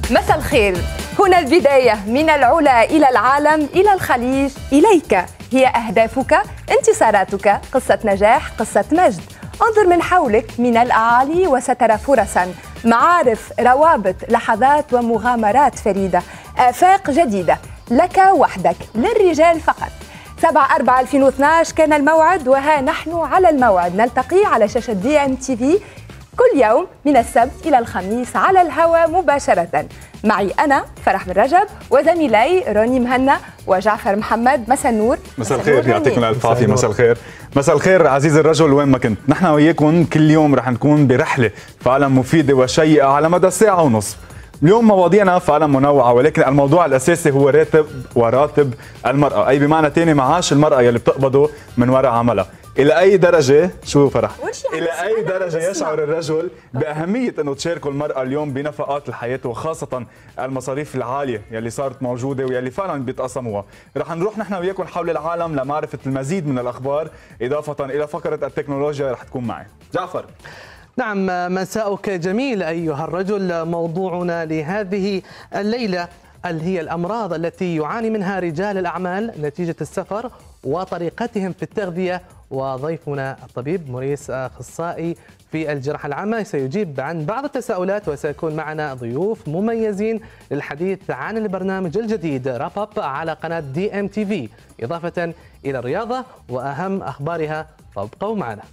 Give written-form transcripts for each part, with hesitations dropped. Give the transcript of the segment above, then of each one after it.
مساء الخير. هنا البداية، من العلا إلى العالم إلى الخليج إليك. هي أهدافك، انتصاراتك، قصة نجاح، قصة مجد. انظر من حولك من الأعالي وسترى فرصا، معارف، روابط، لحظات ومغامرات فريدة، آفاق جديدة لك وحدك، للرجال فقط. 7/4/2012 كان الموعد، وها نحن على الموعد، نلتقي على شاشة DMTV كل يوم من السبت إلى الخميس على الهواء مباشرة. معي أنا فرح بن رجب وزميلي روني مهنا وجعفر محمد. مساء النور. مساء الخير، يعطيكم الف عافيه. مساء الخير. مساء الخير عزيزي الرجل وين ما كنت. نحن وياكم كل يوم رح نكون برحله فعلا مفيده وشيقه على مدى ساعه ونصف. اليوم مواضيعنا فعلا منوعه، ولكن الموضوع الاساسي هو راتب المراه، اي بمعنى ثاني معاش المراه يلي بتقبضه من وراء عملها. إلى أي درجة شو فرح؟ إلى أي درجة يشعر الرجل بأهمية أنه تشاركه المرأة اليوم بنفقات الحياة، وخاصة المصاريف العالية يلي صارت موجودة ويلي فعلا بيتقسموها. رح نروح نحن وياكم حول العالم لمعرفة المزيد من الأخبار، إضافة إلى فقرة التكنولوجيا رح تكون معي. جعفر. نعم، مساؤك جميل أيها الرجل. موضوعنا لهذه الليلة هي الأمراض التي يعاني منها رجال الأعمال نتيجة السفر وطريقتهم في التغذية. وضيفنا الطبيب موريس، أخصائي في الجراحة العامة، سيجيب عن بعض التساؤلات، وسيكون معنا ضيوف مميزين للحديث عن البرنامج الجديد راب اب على قناة DMTV، إضافة إلى الرياضة وأهم أخبارها. فابقوا معنا.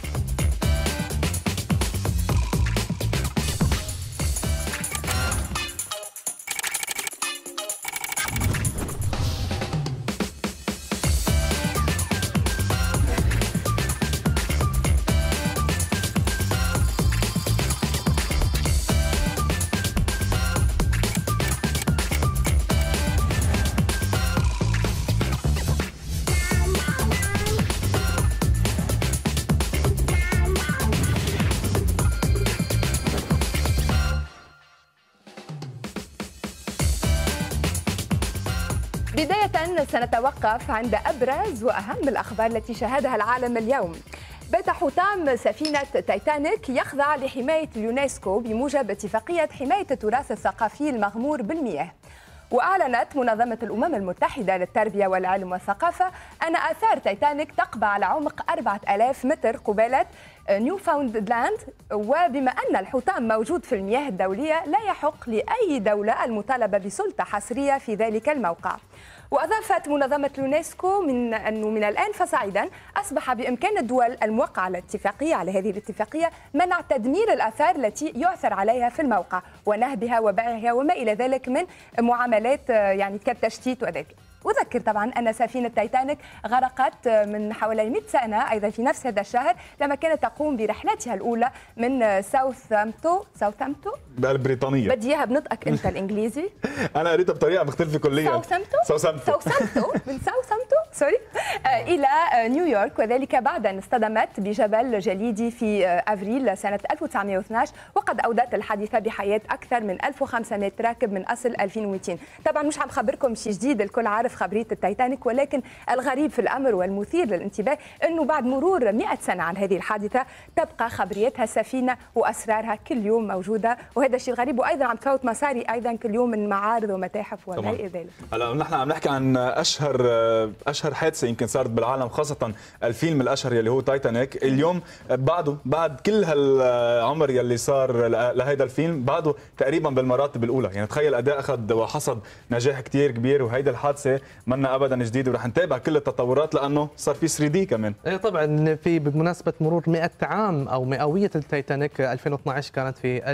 بداية سنتوقف عند أبرز وأهم الأخبار التي شاهدها العالم اليوم. بات حطام سفينة تايتانيك يخضع لحماية اليونسكو بموجب اتفاقية حماية التراث الثقافي المغمور بالمياه. وأعلنت منظمة الأمم المتحدة للتربية والعلم والثقافة أن آثار تايتانيك تقبع على عمق 4000 متر قبالة نيوفاوندلاند، وبما أن الحطام موجود في المياه الدولية لا يحق لأي دولة المطالبة بسلطة حصرية في ذلك الموقع. وأضافت منظمة اليونسكو أنه من الآن فصاعدا أصبح بإمكان الدول الموقعة على الاتفاقية على هذه الاتفاقية منع تدمير الآثار التي يعثر عليها في الموقع ونهبها وبيعها وما إلى ذلك من معاملات يعني كالتشتيت وذلك. أذكر طبعا أن سفينة تايتانيك غرقت من حوالي 100 سنة أيضا في نفس هذا الشهر، لما كانت تقوم برحلتها الأولى من ساوثامبتون بالبريطانية. بدي إياها بنطقك أنت الإنجليزي. أنا قريتها بطريقة مختلفة كليا. ساوثامبتون من ساوثامبتون سوري إلى نيويورك، وذلك بعد أن اصطدمت بجبل جليدي في أفريل سنة 1912، وقد أودت الحادثة بحياة أكثر من 1500 راكب من أصل 2200. طبعا مش عم خبركم شيء جديد، الكل عارف خبرية التايتانيك، ولكن الغريب في الأمر والمثير للانتباه أنه بعد مرور 100 سنة عن هذه الحادثة تبقى خبريتها السفينة وأسرارها كل يوم موجودة، وهذا الشيء الغريب. وأيضا عم تفوت مصاري أيضا كل يوم من معارض ومتاحف وما إلى ذلك. هلا نحن عم نحكي عن أشهر حادثة يمكن صارت بالعالم، خاصة الفيلم الأشهر يلي هو تايتانيك. اليوم بعد كل هالعمر يلي صار لهيدا الفيلم بعده تقريبا بالمراتب الأولى. يعني تخيل أداء أخذ وحصد نجاح كتير كبير، وهيدا الحادثة منا أبدا جديد، ورح نتابع كل التطورات لأنه صار في 3D كمان. اي طبعا. في بمناسبة مرور 100 عام أو مئوية التايتانيك 2012 كانت في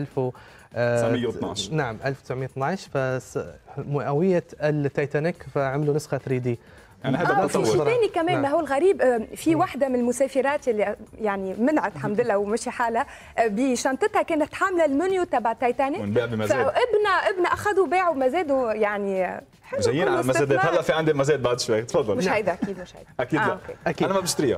1912. نعم 1912 فمئوية التايتانيك، فعملوا نسخة 3D. يعني هذا في شيء ثاني كمان. ما هو الغريب، في واحدة من المسافرات اللي يعني منعت الحمد لله ومشي حالها، بشنطتها كانت حاملة المنيو تبع تايتانيك، فابنها أخذوا باعوا مزاده. يعني جايين على المزادات. هلا في عندي المزاد بعد شوي، تفضل. مش هيدا أكيد، مش هيدا أكيد لا. أكيد. أنا ما بشتريها.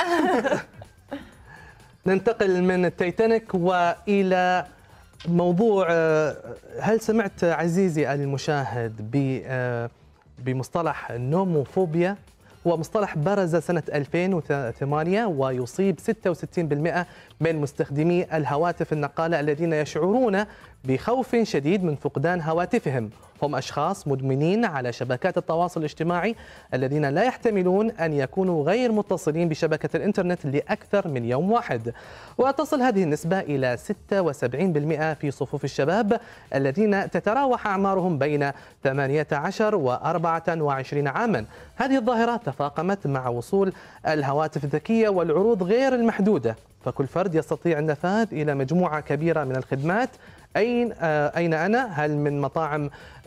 ننتقل من التايتانيك وإلى موضوع، هل سمعت عزيزي المشاهد بمصطلح النوموفوبيا؟ هو مصطلح برز سنة 2008 ويصيب 66% من مستخدمي الهواتف النقالة الذين يشعرون بخوف شديد من فقدان هواتفهم. هم أشخاص مدمنين على شبكات التواصل الاجتماعي الذين لا يحتملون أن يكونوا غير متصلين بشبكة الإنترنت لأكثر من يوم واحد. وتصل هذه النسبة إلى 76% في صفوف الشباب الذين تتراوح أعمارهم بين 18 و 24 عاما. هذه الظاهرة تفاقمت مع وصول الهواتف الذكية والعروض غير المحدودة، فكل فرد يستطيع النفاذ إلى مجموعة كبيرة من الخدمات. أين أنا؟ هل من مطاعم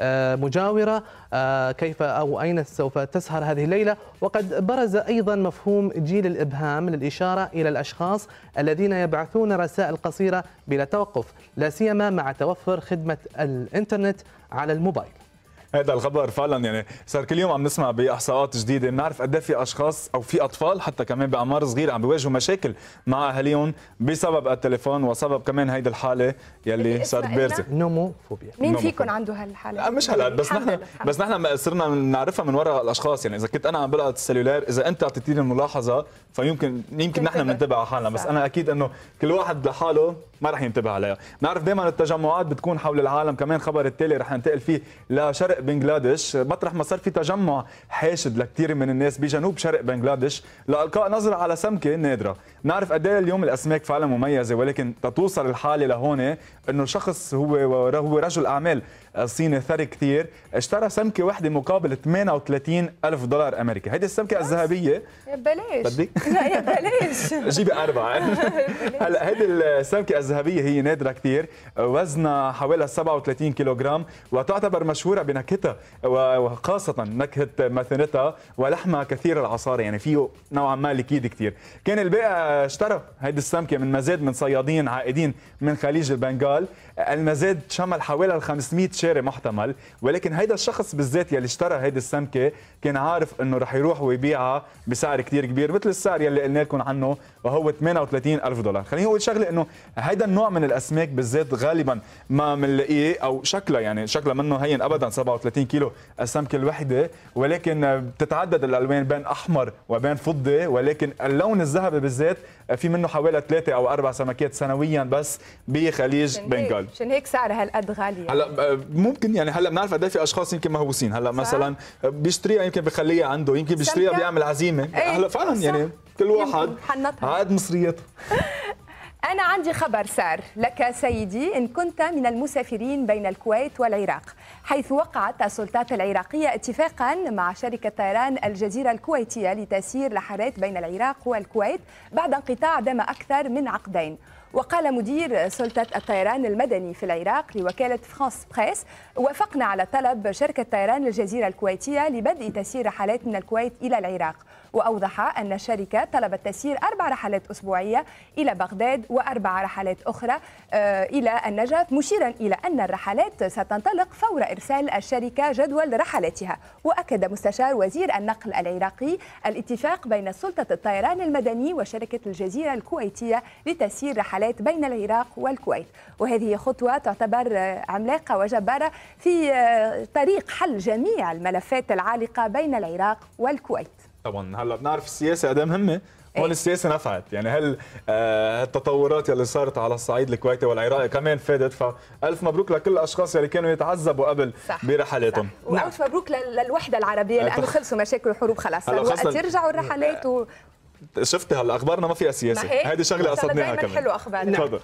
مجاورة؟ كيف أو أين سوف تسهر هذه الليلة؟ وقد برز أيضا مفهوم جيل الإبهام للإشارة إلى الأشخاص الذين يبعثون رسائل قصيرة بلا توقف، لا سيما مع توفر خدمة الإنترنت على الموبايل. هذا الخبر فعلا يعني صار كل يوم عم نسمع باحصاءات جديده، بنعرف قد ايه في اشخاص او في اطفال حتى كمان باعمار صغيره عم بيواجهوا مشاكل مع اهاليهم بسبب التليفون وسبب كمان هيدي الحاله يلي صارت بارزه. نوموفوبيا. مين فيكم عنده هالحاله؟ مش هلا بس نحن صرنا نعرفها من وراء الاشخاص، يعني اذا كنت انا عم بلقط السلولار، اذا انت اعطيتيني الملاحظه فيمكن نحن بننتبه على حالنا، بس انا اكيد انه كل واحد لحاله ما رح ينتبه عليها. نعرف دائما التجمعات بتكون حول العالم، كمان خبر التالي رح ننتقل فيه لشرق بنغلاديش، مطرح ما صار في تجمع حاشد لكثير من الناس بجنوب شرق بنغلاديش لإلقاء نظرة على سمكة نادرة. نعرف قد ايه اليوم الاسماك فعلا مميزة، ولكن تتوصل الحالة لهون انه شخص هو رجل اعمال صيني ثري كثير اشترى سمكة واحدة مقابل 38,000 دولار امريكي. هيدي السمكة الذهبية يا بلاش. بدك؟ لا يا بلاش. جيبي 4. هلا هيدي السمكة الذهبية هي نادرة كثير، وزنها حوالي 37 كيلوغرام، وتعتبر مشهورة بنكهتها وخاصة نكهة مثانتها ولحمها كثير العصارة، يعني فيه نوعا ما ليكيد كثير. كان البائع اشترى هيدي السمكة من مزاد من صيادين عائدين من خليج البنغال. المزاد شمل حوالي 500 شاري محتمل، ولكن هيدا الشخص بالذات يلي اشترى هيدي السمكة كان عارف انه رح يروح ويبيعها بسعر كثير كبير، مثل السعر يلي قلنا لكم عنه وهو 38,000 دولار. خليني اقول شغله، انه هيدا النوع من الاسماك بالذات غالبا ما بنلاقيه، او شكلها يعني شكلها منه هين ابدا 37 كيلو السمكه الوحده، ولكن بتتعدد الالوان بين احمر وبين فضي، ولكن اللون الذهبي بالذات في منه حوالي 3 أو 4 سمكات سنويا بس بخليج بنغال. عشان هيك سعرها هالقد غالي. هلا ممكن يعني هلا بنعرف قد ايه في اشخاص يمكن مهووسين، هلا مثلا بيشتريها يمكن بخليها عنده، يمكن بيشتريها بيعمل عزيمه. هلا فعلا يعني كل واحد عاد مصريته. أنا عندي خبر سار لك سيدي إن كنت من المسافرين بين الكويت والعراق، حيث وقعت السلطات العراقية اتفاقا مع شركة طيران الجزيرة الكويتية لتسيير رحلات بين العراق والكويت بعد انقطاع دام أكثر من عقدين. وقال مدير سلطة الطيران المدني في العراق لوكالة فرانس بريس: وافقنا على طلب شركة طيران الجزيرة الكويتية لبدء تسيير رحلات من الكويت إلى العراق. وأوضح أن الشركة طلبت تسيير 4 رحلات أسبوعية إلى بغداد و4 رحلات أخرى إلى النجف، مشيرا إلى أن الرحلات ستنطلق فور إرسال الشركة جدول رحلاتها. وأكد مستشار وزير النقل العراقي الاتفاق بين سلطة الطيران المدني وشركة الجزيرة الكويتية لتسيير رحلات بين العراق والكويت، وهذه خطوة تعتبر عملاقة وجبارة في طريق حل جميع الملفات العالقة بين العراق والكويت. طبعا هلا بنعرف السياسه قد مهمه، هون السياسه نفعت، يعني هل التطورات يلي صارت على الصعيد الكويتي والعراقي كمان فادت، فالف مبروك لكل الاشخاص يلي كانوا يتعذبوا قبل برحلاتهم. والف مبروك للوحده العربيه لانه خلصوا مشاكل الحروب، خلاص الوقت يرجعوا الرحلات شفتي هلا اخبارنا ما فيها سياسه، هذه شغله قصدناها كمان. حلو اخبارنا. تفضل.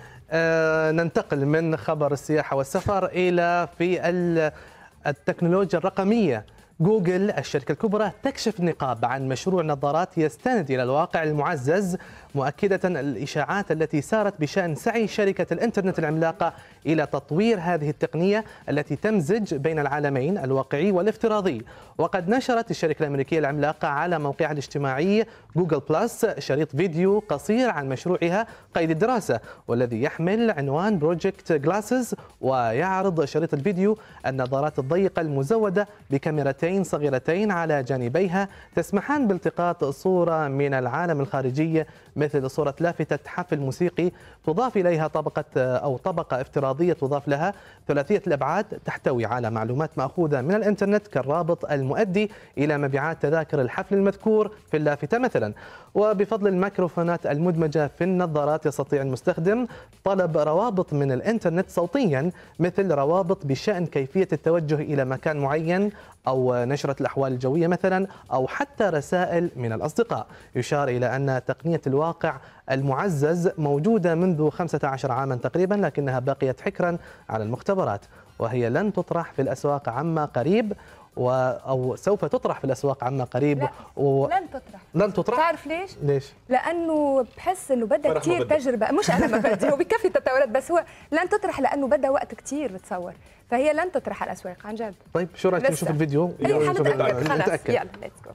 ننتقل من خبر السياحه والسفر الى في التكنولوجيا الرقميه. جوجل الشركة الكبرى تكشف نقاب عن مشروع نظارات يستند إلى الواقع المعزز، مؤكدة الإشاعات التي سارت بشأن سعي شركة الإنترنت العملاقة إلى تطوير هذه التقنية التي تمزج بين العالمين الواقعي والافتراضي. وقد نشرت الشركة الأمريكية العملاقة على موقعها الاجتماعي جوجل بلس شريط فيديو قصير عن مشروعها قيد الدراسة، والذي يحمل عنوان بروجكت جلاسز، ويعرض شريط الفيديو النظارات الضيقة المزودة بكاميرتين كاميرتين صغيرتين على جانبيها تسمحان بالتقاط صورة من العالم الخارجي، مثل صورة لافتة حفل موسيقي تضاف إليها طبقة افتراضية تضاف لها ثلاثية الأبعاد تحتوي على معلومات مأخوذة من الإنترنت كالرابط المؤدي إلى مبيعات تذاكر الحفل المذكور في اللافتة مثلا. وبفضل الميكروفونات المدمجة في النظارات يستطيع المستخدم طلب روابط من الإنترنت صوتيا، مثل روابط بشأن كيفية التوجه إلى مكان معين أو نشرة الأحوال الجوية مثلا، أو حتى رسائل من الأصدقاء. يشار إلى أن تقنية الواقع المعزز موجودة منذ 15 عاما تقريبا، لكنها بقيت حكرا على المختبرات، وهي لن تطرح في الأسواق عما قريب أو سوف تطرح في الأسواق عما قريب. لا لن تطرح. تعرف ليش؟ لأنه بحس أنه بدها كثير تجربة. مش أنا ما بدي، هو بكفي تطورات، بس هو لن تطرح لأنه بدها وقت كثير بتصور، فهي لن تطرح على الأسواق عن جد. طيب شو رأيك نشوف الفيديو؟ نتأكد. يلا ليتس جو.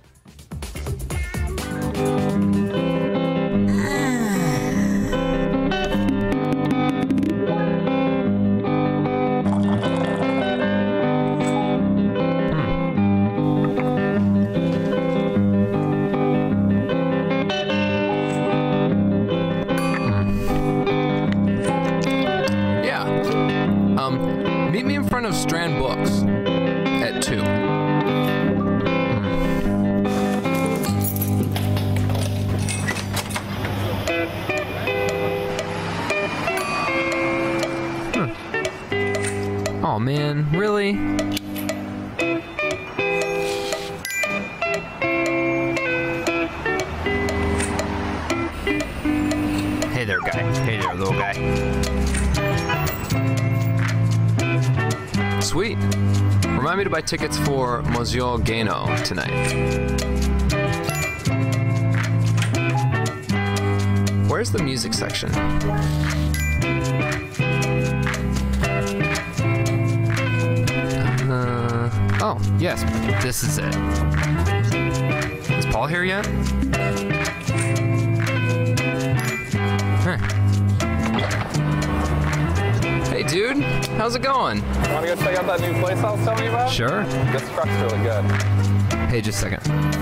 Meet me in front of Strand Books at 2. Oh man, really? Hey there, guy. Hey there, little guy. Sweet. Remind me to buy tickets for Monsieur Gano tonight. Where's the music section? Oh, yes, this is it. Is Paul here yet? Huh. Hey, dude, how's it going? Want to go check out that new place I was telling you about? Sure. This truck's really good. Hey, just a second.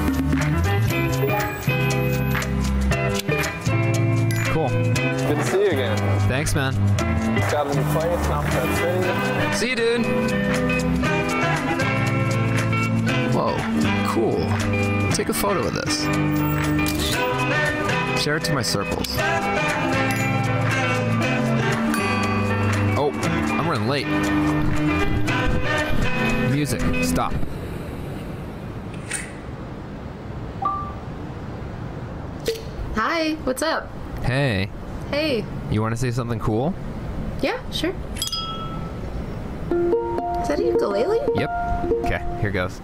Cool. Good to see you again. Thanks, man. Got a new place in Oxford City. See you, dude. Whoa, cool. Take a photo of this. Share it to my circles. Oh, I'm running late. Music, stop. Hi, what's up? Hey. Hey. You want to say something cool? Yeah, sure. Is that a ukulele? Yep. Okay, here goes.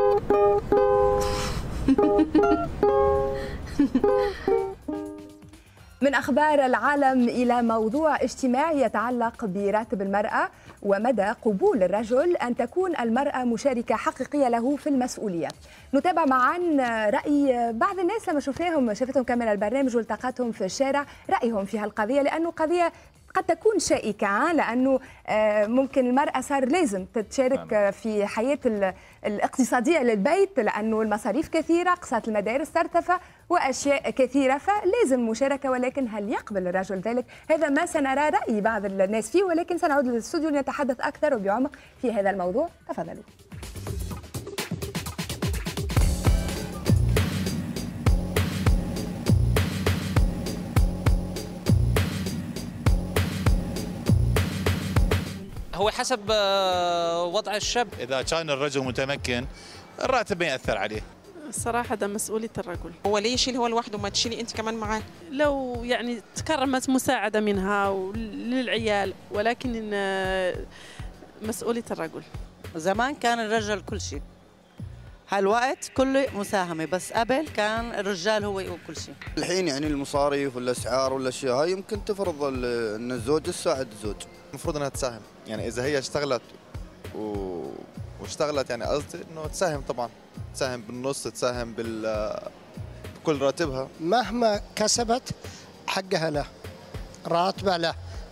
من أخبار العالم إلى موضوع اجتماعي يتعلق براتب المرأة ومدى قبول الرجل أن تكون المرأة مشاركة حقيقية له في المسؤولية. نتابع معا رأي بعض الناس لما شفتهم كمان البرنامج والتقتهم في الشارع، رأيهم في هالقضية، لأنه قضية قد تكون شائكة، لأنه ممكن المرأة صار لازم تشارك في حياة الاقتصادية للبيت، لأنه المصاريف كثيرة، أقساط المدارس ترتفع وأشياء كثيرة، فلازم مشاركة. ولكن هل يقبل الرجل ذلك؟ هذا ما سنرى رأي بعض الناس فيه، ولكن سنعود للاستوديو لنتحدث أكثر وبعمق في هذا الموضوع. تفضلوا. هو حسب وضع الشاب. إذا كان الرجل متمكن الراتب ما يأثر عليه. الصراحة ده مسؤولية الرجل. هو ليه يشيل هو لوحده ما تشيلي أنت كمان معاه؟ لو يعني تكرمت مساعدة منها للعيال، ولكن مسؤولية الرجل. زمان كان الرجل كل شيء، هالوقت كله مساهمة، بس قبل كان الرجال هو يقول كل شيء. الحين يعني المصاريف والأسعار والأشياء هاي يمكن تفرض أن الزوج يساعد الزوج. المفروض أنها تساهم، يعني إذا هي اشتغلت واشتغلت، يعني قصدي إنه تساهم، طبعا تساهم بالنص، تساهم بكل راتبها. مهما كسبت حقها له، راتبه له،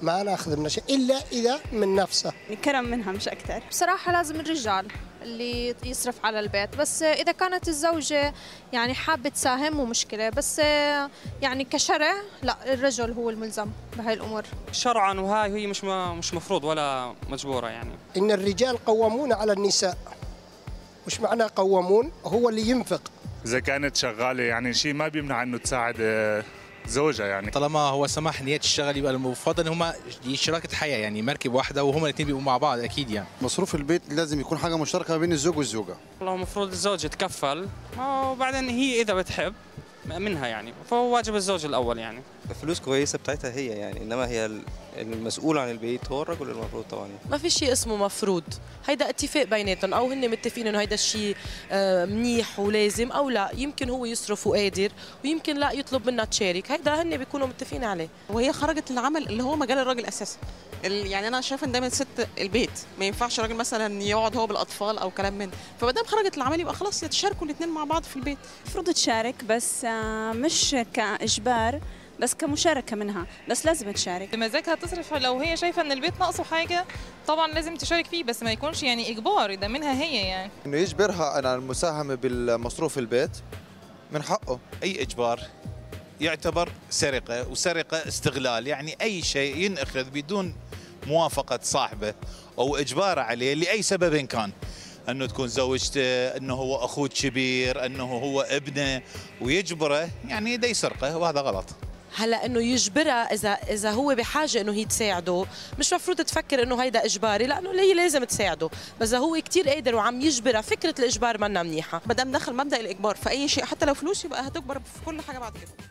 ما ناخذ من شيء الا اذا من نفسه. كرم منها مش اكثر. بصراحه لازم الرجال اللي يصرف على البيت، بس اذا كانت الزوجه يعني حابه تساهم مو مشكله، بس يعني كشرع لا، الرجل هو الملزم بهاي الامور شرعا، وهاي هي مش مفروض ولا مجبوره. يعني ان الرجال قوامون على النساء، مش معناه قوامون هو اللي ينفق. اذا كانت شغاله يعني شيء ما بيمنع انه تساعد زوجها، يعني طالما هو سمح نية الشغل يبقى المفضل ان هم شراكه حياه، يعني مركب واحده وهم الاثنين بيبقوا مع بعض اكيد. يعني مصروف البيت لازم يكون حاجه مشتركه ما بين الزوج والزوجه. والله المفروض الزوج يتكفل، وبعدين هي اذا بتحب منها يعني، فهو واجب الزوج الاول. يعني الفلوس كويسه بتاعتها هي، يعني انما هي المسؤول عن البيت هو الرجل المفروض طبعا. ما في شيء اسمه مفروض، هيدا اتفاق بيناتهم، او هن متفقين انه هيدا الشيء منيح ولازم، او لا يمكن هو يصرف وقادر ويمكن لا يطلب منها تشارك، هيدا هن بيكونوا متفقين عليه. وهي خرجت للعمل اللي هو مجال الراجل اساسا. يعني انا شايفه ان دايما ست البيت ما ينفعش راجل مثلا يقعد هو بالاطفال او كلام من، فما دام خرجت للعمل يبقى خلاص يتشاركوا الاثنين مع بعض في البيت. المفروض تشارك بس مش كاجبار، بس كمشاركه منها، بس لازم تشارك. بمزاجها تصرف، لو هي شايفه ان البيت ناقصه حاجه طبعا لازم تشارك فيه، بس ما يكونش يعني اجبار، ده منها هي. يعني انه يجبرها على المساهمه بالمصروف البيت من حقه. اي اجبار يعتبر سرقه، وسرقه استغلال. يعني اي شيء ينأخذ بدون موافقه صاحبه او اجباره عليه لاي سبب كان، انه تكون زوجته، انه هو اخوه كبير، انه هو ابنه، ويجبره، يعني ده سرقه وهذا غلط. هلا انه يجبرها اذا هو بحاجه انه هي تساعده، مش مفروض تفكر انه هيدا اجباري، لانه هي لازم تساعده، بس اذا هو كثير قادر وعم يجبرها، فكره الاجبار منا منيحه. ما دام دخل مبدا الاجبار في اي شيء حتى لو فلوس يبقى هتجبر في كل حاجه بعد كده.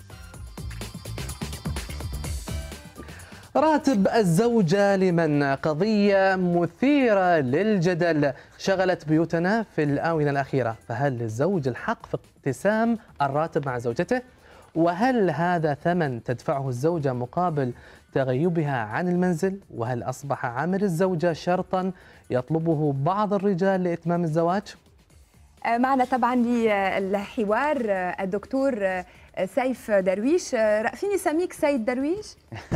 راتب الزوجة لمن قضية مثيرة للجدل شغلت بيوتنا في الآونة الأخيرة، فهل للزوج الحق في اقتسام الراتب مع زوجته؟ وهل هذا ثمن تدفعه الزوجة مقابل تغيبها عن المنزل؟ وهل أصبح عمل الزوجة شرطا يطلبه بعض الرجال لإتمام الزواج؟ معنا طبعا للحوار الدكتور سيف درويش. فيني سميك سيد درويش؟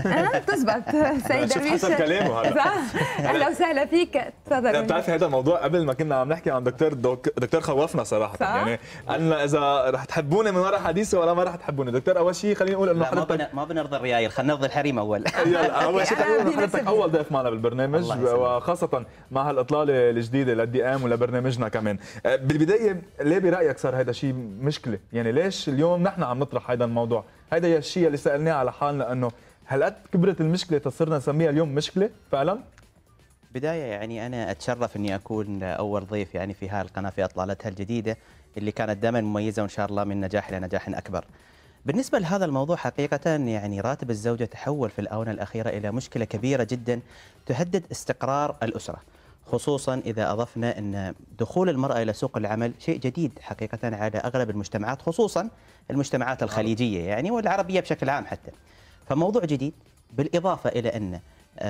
تزبط سيد درويش. حسب كلامه هلا. صح. اهلا وسهلا فيك، تفضل. بتعرفي هذا الموضوع قبل ما كنا عم نحكي عن دكتور خوفنا صراحه. صح؟ يعني قالنا اذا رح تحبوني من وراء حديثي ولا ما رح تحبوني. دكتور اول شيء خلينا نقول انه حضرتك ما بنرضى الريايل، خلينا نرضي الحريم اول. اول شيء خلينا نقول حضرتك اول ضيف معنا بالبرنامج، وخاصه مع هالاطلاله الجديده للدي ام ولبرنامجنا كمان. بالبدايه ليه برايك صار هذا شيء مشكله؟ يعني ليش اليوم نحن عم نطرح هذا الموضوع؟ هذا هي الشيء اللي سالناه على حالنا، انه هل قد كبرت المشكله تصرنا نسميها اليوم مشكله فعلا؟ بدايه يعني انا اتشرف اني اكون اول ضيف يعني في هذه القناه في اطلالتها الجديده اللي كانت دائما مميزه، وان شاء الله من نجاح الى نجاح اكبر. بالنسبه لهذا الموضوع حقيقه يعني راتب الزوجه تحول في الاونه الاخيره الى مشكله كبيره جدا تهدد استقرار الاسره، خصوصا إذا أضفنا أن دخول المرأة إلى سوق العمل شيء جديد حقيقة على أغلب المجتمعات، خصوصا المجتمعات الخليجية يعني والعربية بشكل عام حتى. فموضوع جديد، بالإضافة إلى أن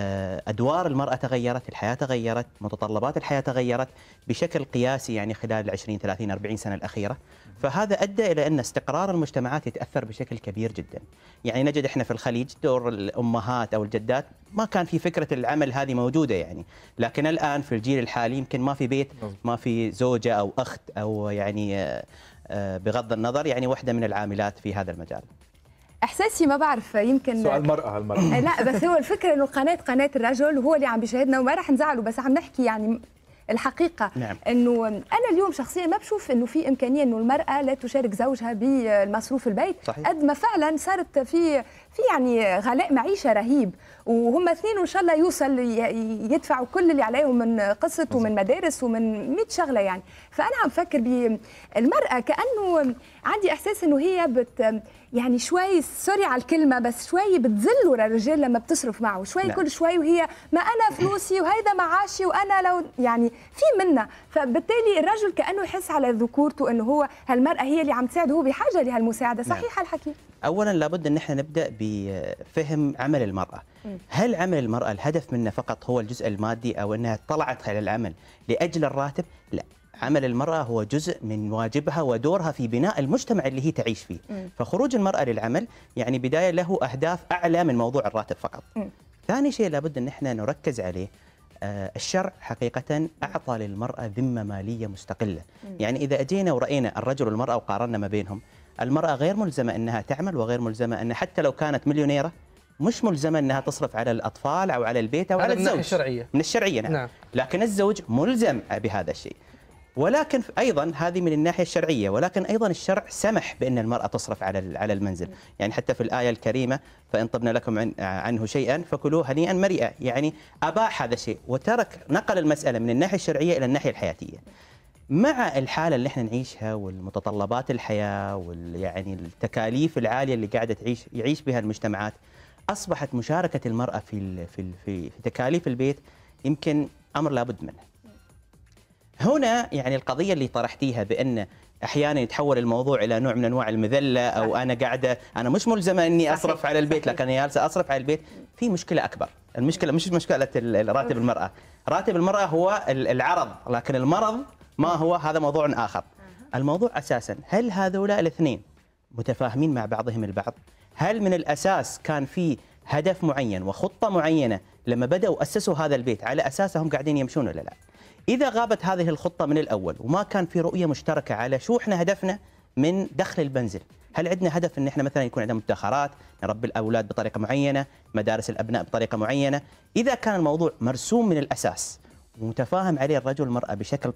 أدوار المرأة تغيرت، الحياة تغيرت، متطلبات الحياة تغيرت بشكل قياسي يعني خلال 20 30 40 سنة الأخيرة. فهذا أدى إلى أن استقرار المجتمعات يتأثر بشكل كبير جدا. يعني نجد إحنا في الخليج دور الأمهات أو الجدات ما كان في فكرة العمل هذه موجودة يعني، لكن الآن في الجيل الحالي يمكن ما في بيت ما في زوجة أو أخت أو يعني بغض النظر يعني واحدة من العاملات في هذا المجال. احساسي ما بعرف، يمكن سؤال المرأة هالمرة. لا بس هو الفكره انه قناه الرجل وهو اللي عم بيشاهدنا، وما راح نزعله، بس عم نحكي يعني الحقيقه. نعم. انه انا اليوم شخصيا ما بشوف انه في امكانيه انه المراه لا تشارك زوجها بالمصروف البيت. صحيح. قد ما فعلا صارت في يعني غلاء معيشه رهيب، وهم اثنين وان شاء الله يوصل يدفعوا كل اللي عليهم من قسط ومن مدارس ومن 100 شغله يعني. فانا عم فكر بالمراه كانه عندي احساس انه هي يعني شوي سوري على الكلمه، بس شوي بتذلوا الرجال لما بتصرف معه شوي. نعم. كل شوي وهي ما انا فلوسي وهيدا معاشي وانا لو يعني في منا، فبالتالي الرجل كانه يحس على ذكورته انه هو هالمراه هي اللي عم تساعده، هو بحاجه لهالمساعده. صحيح الحكي؟ اولا لابد ان احنا نبدا بفهم عمل المراه. هل عمل المراه الهدف منه فقط هو الجزء المادي او انها طلعت على العمل لاجل الراتب؟ لا، عمل المرأة هو جزء من واجبها ودورها في بناء المجتمع اللي هي تعيش فيه. فخروج المرأة للعمل يعني بداية له أهداف أعلى من موضوع الراتب فقط. ثاني شيء لابد ان احنا نركز عليه، الشرع حقيقة أعطى للمرأة ذمة مالية مستقلة. يعني إذا أجينا ورأينا الرجل والمرأة وقارنا ما بينهم، المرأة غير ملزمة أنها تعمل، وغير ملزمة أن حتى لو كانت مليونيرة مش ملزمة أنها تصرف على الأطفال أو على البيت أو على الزوج. من الشرعية. من الشرعية نعم. لكن الزوج ملزم بهذا الشيء. ولكن أيضا هذه من الناحية الشرعية، ولكن أيضا الشرع سمح بأن المرأة تصرف على المنزل. يعني حتى في الآية الكريمة فإن طبنا لكم عنه شيئا فكلوه هنيئا مريئا، يعني أباح هذا الشيء وترك نقل المسألة من الناحية الشرعية إلى الناحية الحياتية. مع الحالة اللي احنا نعيشها والمتطلبات الحياة يعني التكاليف العالية اللي قاعدة يعيش بها المجتمعات، أصبحت مشاركة المرأة في تكاليف البيت يمكن أمر لابد منه. هنا يعني القضية اللي طرحتيها بأن أحيانا يتحول الموضوع إلى نوع من أنواع المذلة، أو أنا قاعدة أنا مش ملزمة أني أصرف على البيت لكن أنا جالسة أصرف على البيت، في مشكلة أكبر. المشكلة مش مشكلة راتب المرأة، راتب المرأة هو العرض، لكن المرض ما هو، هذا موضوع آخر. الموضوع أساسا هل هذولا الاثنين متفاهمين مع بعضهم البعض؟ هل من الأساس كان في هدف معين وخطة معينة لما بدأوا أسسوا هذا البيت على أساسه هم قاعدين يمشون ولا لا؟ إذا غابت هذه الخطة من الأول وما كان في رؤية مشتركة على شو إحنا هدفنا من دخل المنزل، هل عندنا هدف إن إحنا مثلا يكون عندنا مدخرات، نربي الأولاد بطريقة معينة، مدارس الأبناء بطريقة معينة؟ إذا كان الموضوع مرسوم من الأساس ومتفاهم عليه الرجل والمرأة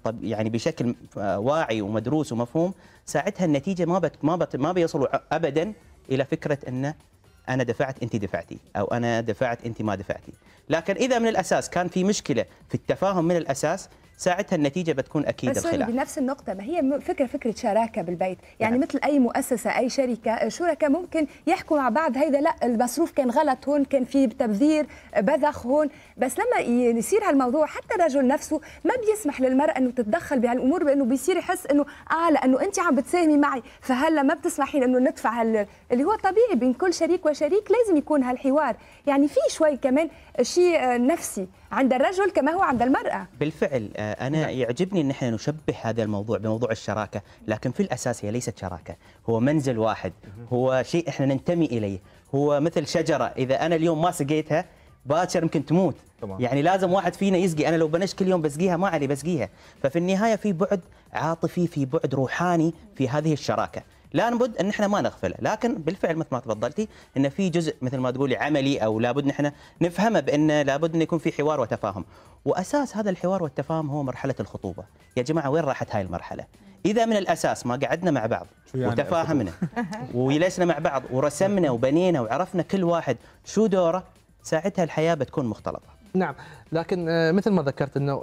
بشكل واعي ومدروس ومفهوم، ساعتها النتيجة ما بيصلوا أبدا إلى فكرة أن أنا دفعت أنت دفعتي، أو أنا دفعت أنت ما دفعتي. لكن إذا من الأساس كان في مشكلة في التفاهم من الأساس، ساعتها النتيجة بتكون أكيد الخلاف. بنفس النقطة، ما هي فكرة شراكة بالبيت، يعني مثل أي مؤسسة أي شركة، شركاء ممكن يحكوا مع بعض هيدا لا المصروف كان غلط هون، كان في تبذير بذخ هون، بس لما يصير هالموضوع حتى الرجل نفسه ما بيسمح للمرأة إنه تتدخل بهالأمور، بأنه بيصير يحس إنه لأنه أنت عم بتساهمي معي فهلا ما بتسمحين إنه ندفع اللي هو طبيعي بين كل شريك وشريك، لازم يكون هالحوار. يعني في شوي كمان شيء نفسي عند الرجل كما هو عند المرأة. بالفعل أنا يعجبني أن احنا نشبه هذا الموضوع بموضوع الشراكة، لكن في الأساس هي ليست شراكة، هو منزل واحد، هو شيء احنا ننتمي إليه، هو مثل شجرة إذا أنا اليوم ما سقيتها باكر يمكن تموت. طبعا. يعني لازم واحد فينا يسقي، أنا لو بنش كل يوم بسقيها ما علي بسقيها. ففي النهاية في بعد عاطفي، في بعد روحاني في هذه الشراكة، لا نبد ان احنا ما نغفله، لكن بالفعل مثل ما تفضلتي ان في جزء مثل ما تقولي عملي، او لابد نحن نفهمه بان لابد ان يكون في حوار وتفاهم، واساس هذا الحوار والتفاهم هو مرحله الخطوبه. يا جماعه وين راحت هاي المرحله؟ اذا من الاساس ما قعدنا مع بعض وتفاهمنا وجلسنا مع بعض ورسمنا وبنينا وعرفنا كل واحد شو دوره، ساعتها الحياه بتكون مختلطه. نعم، لكن مثل ما ذكرت انه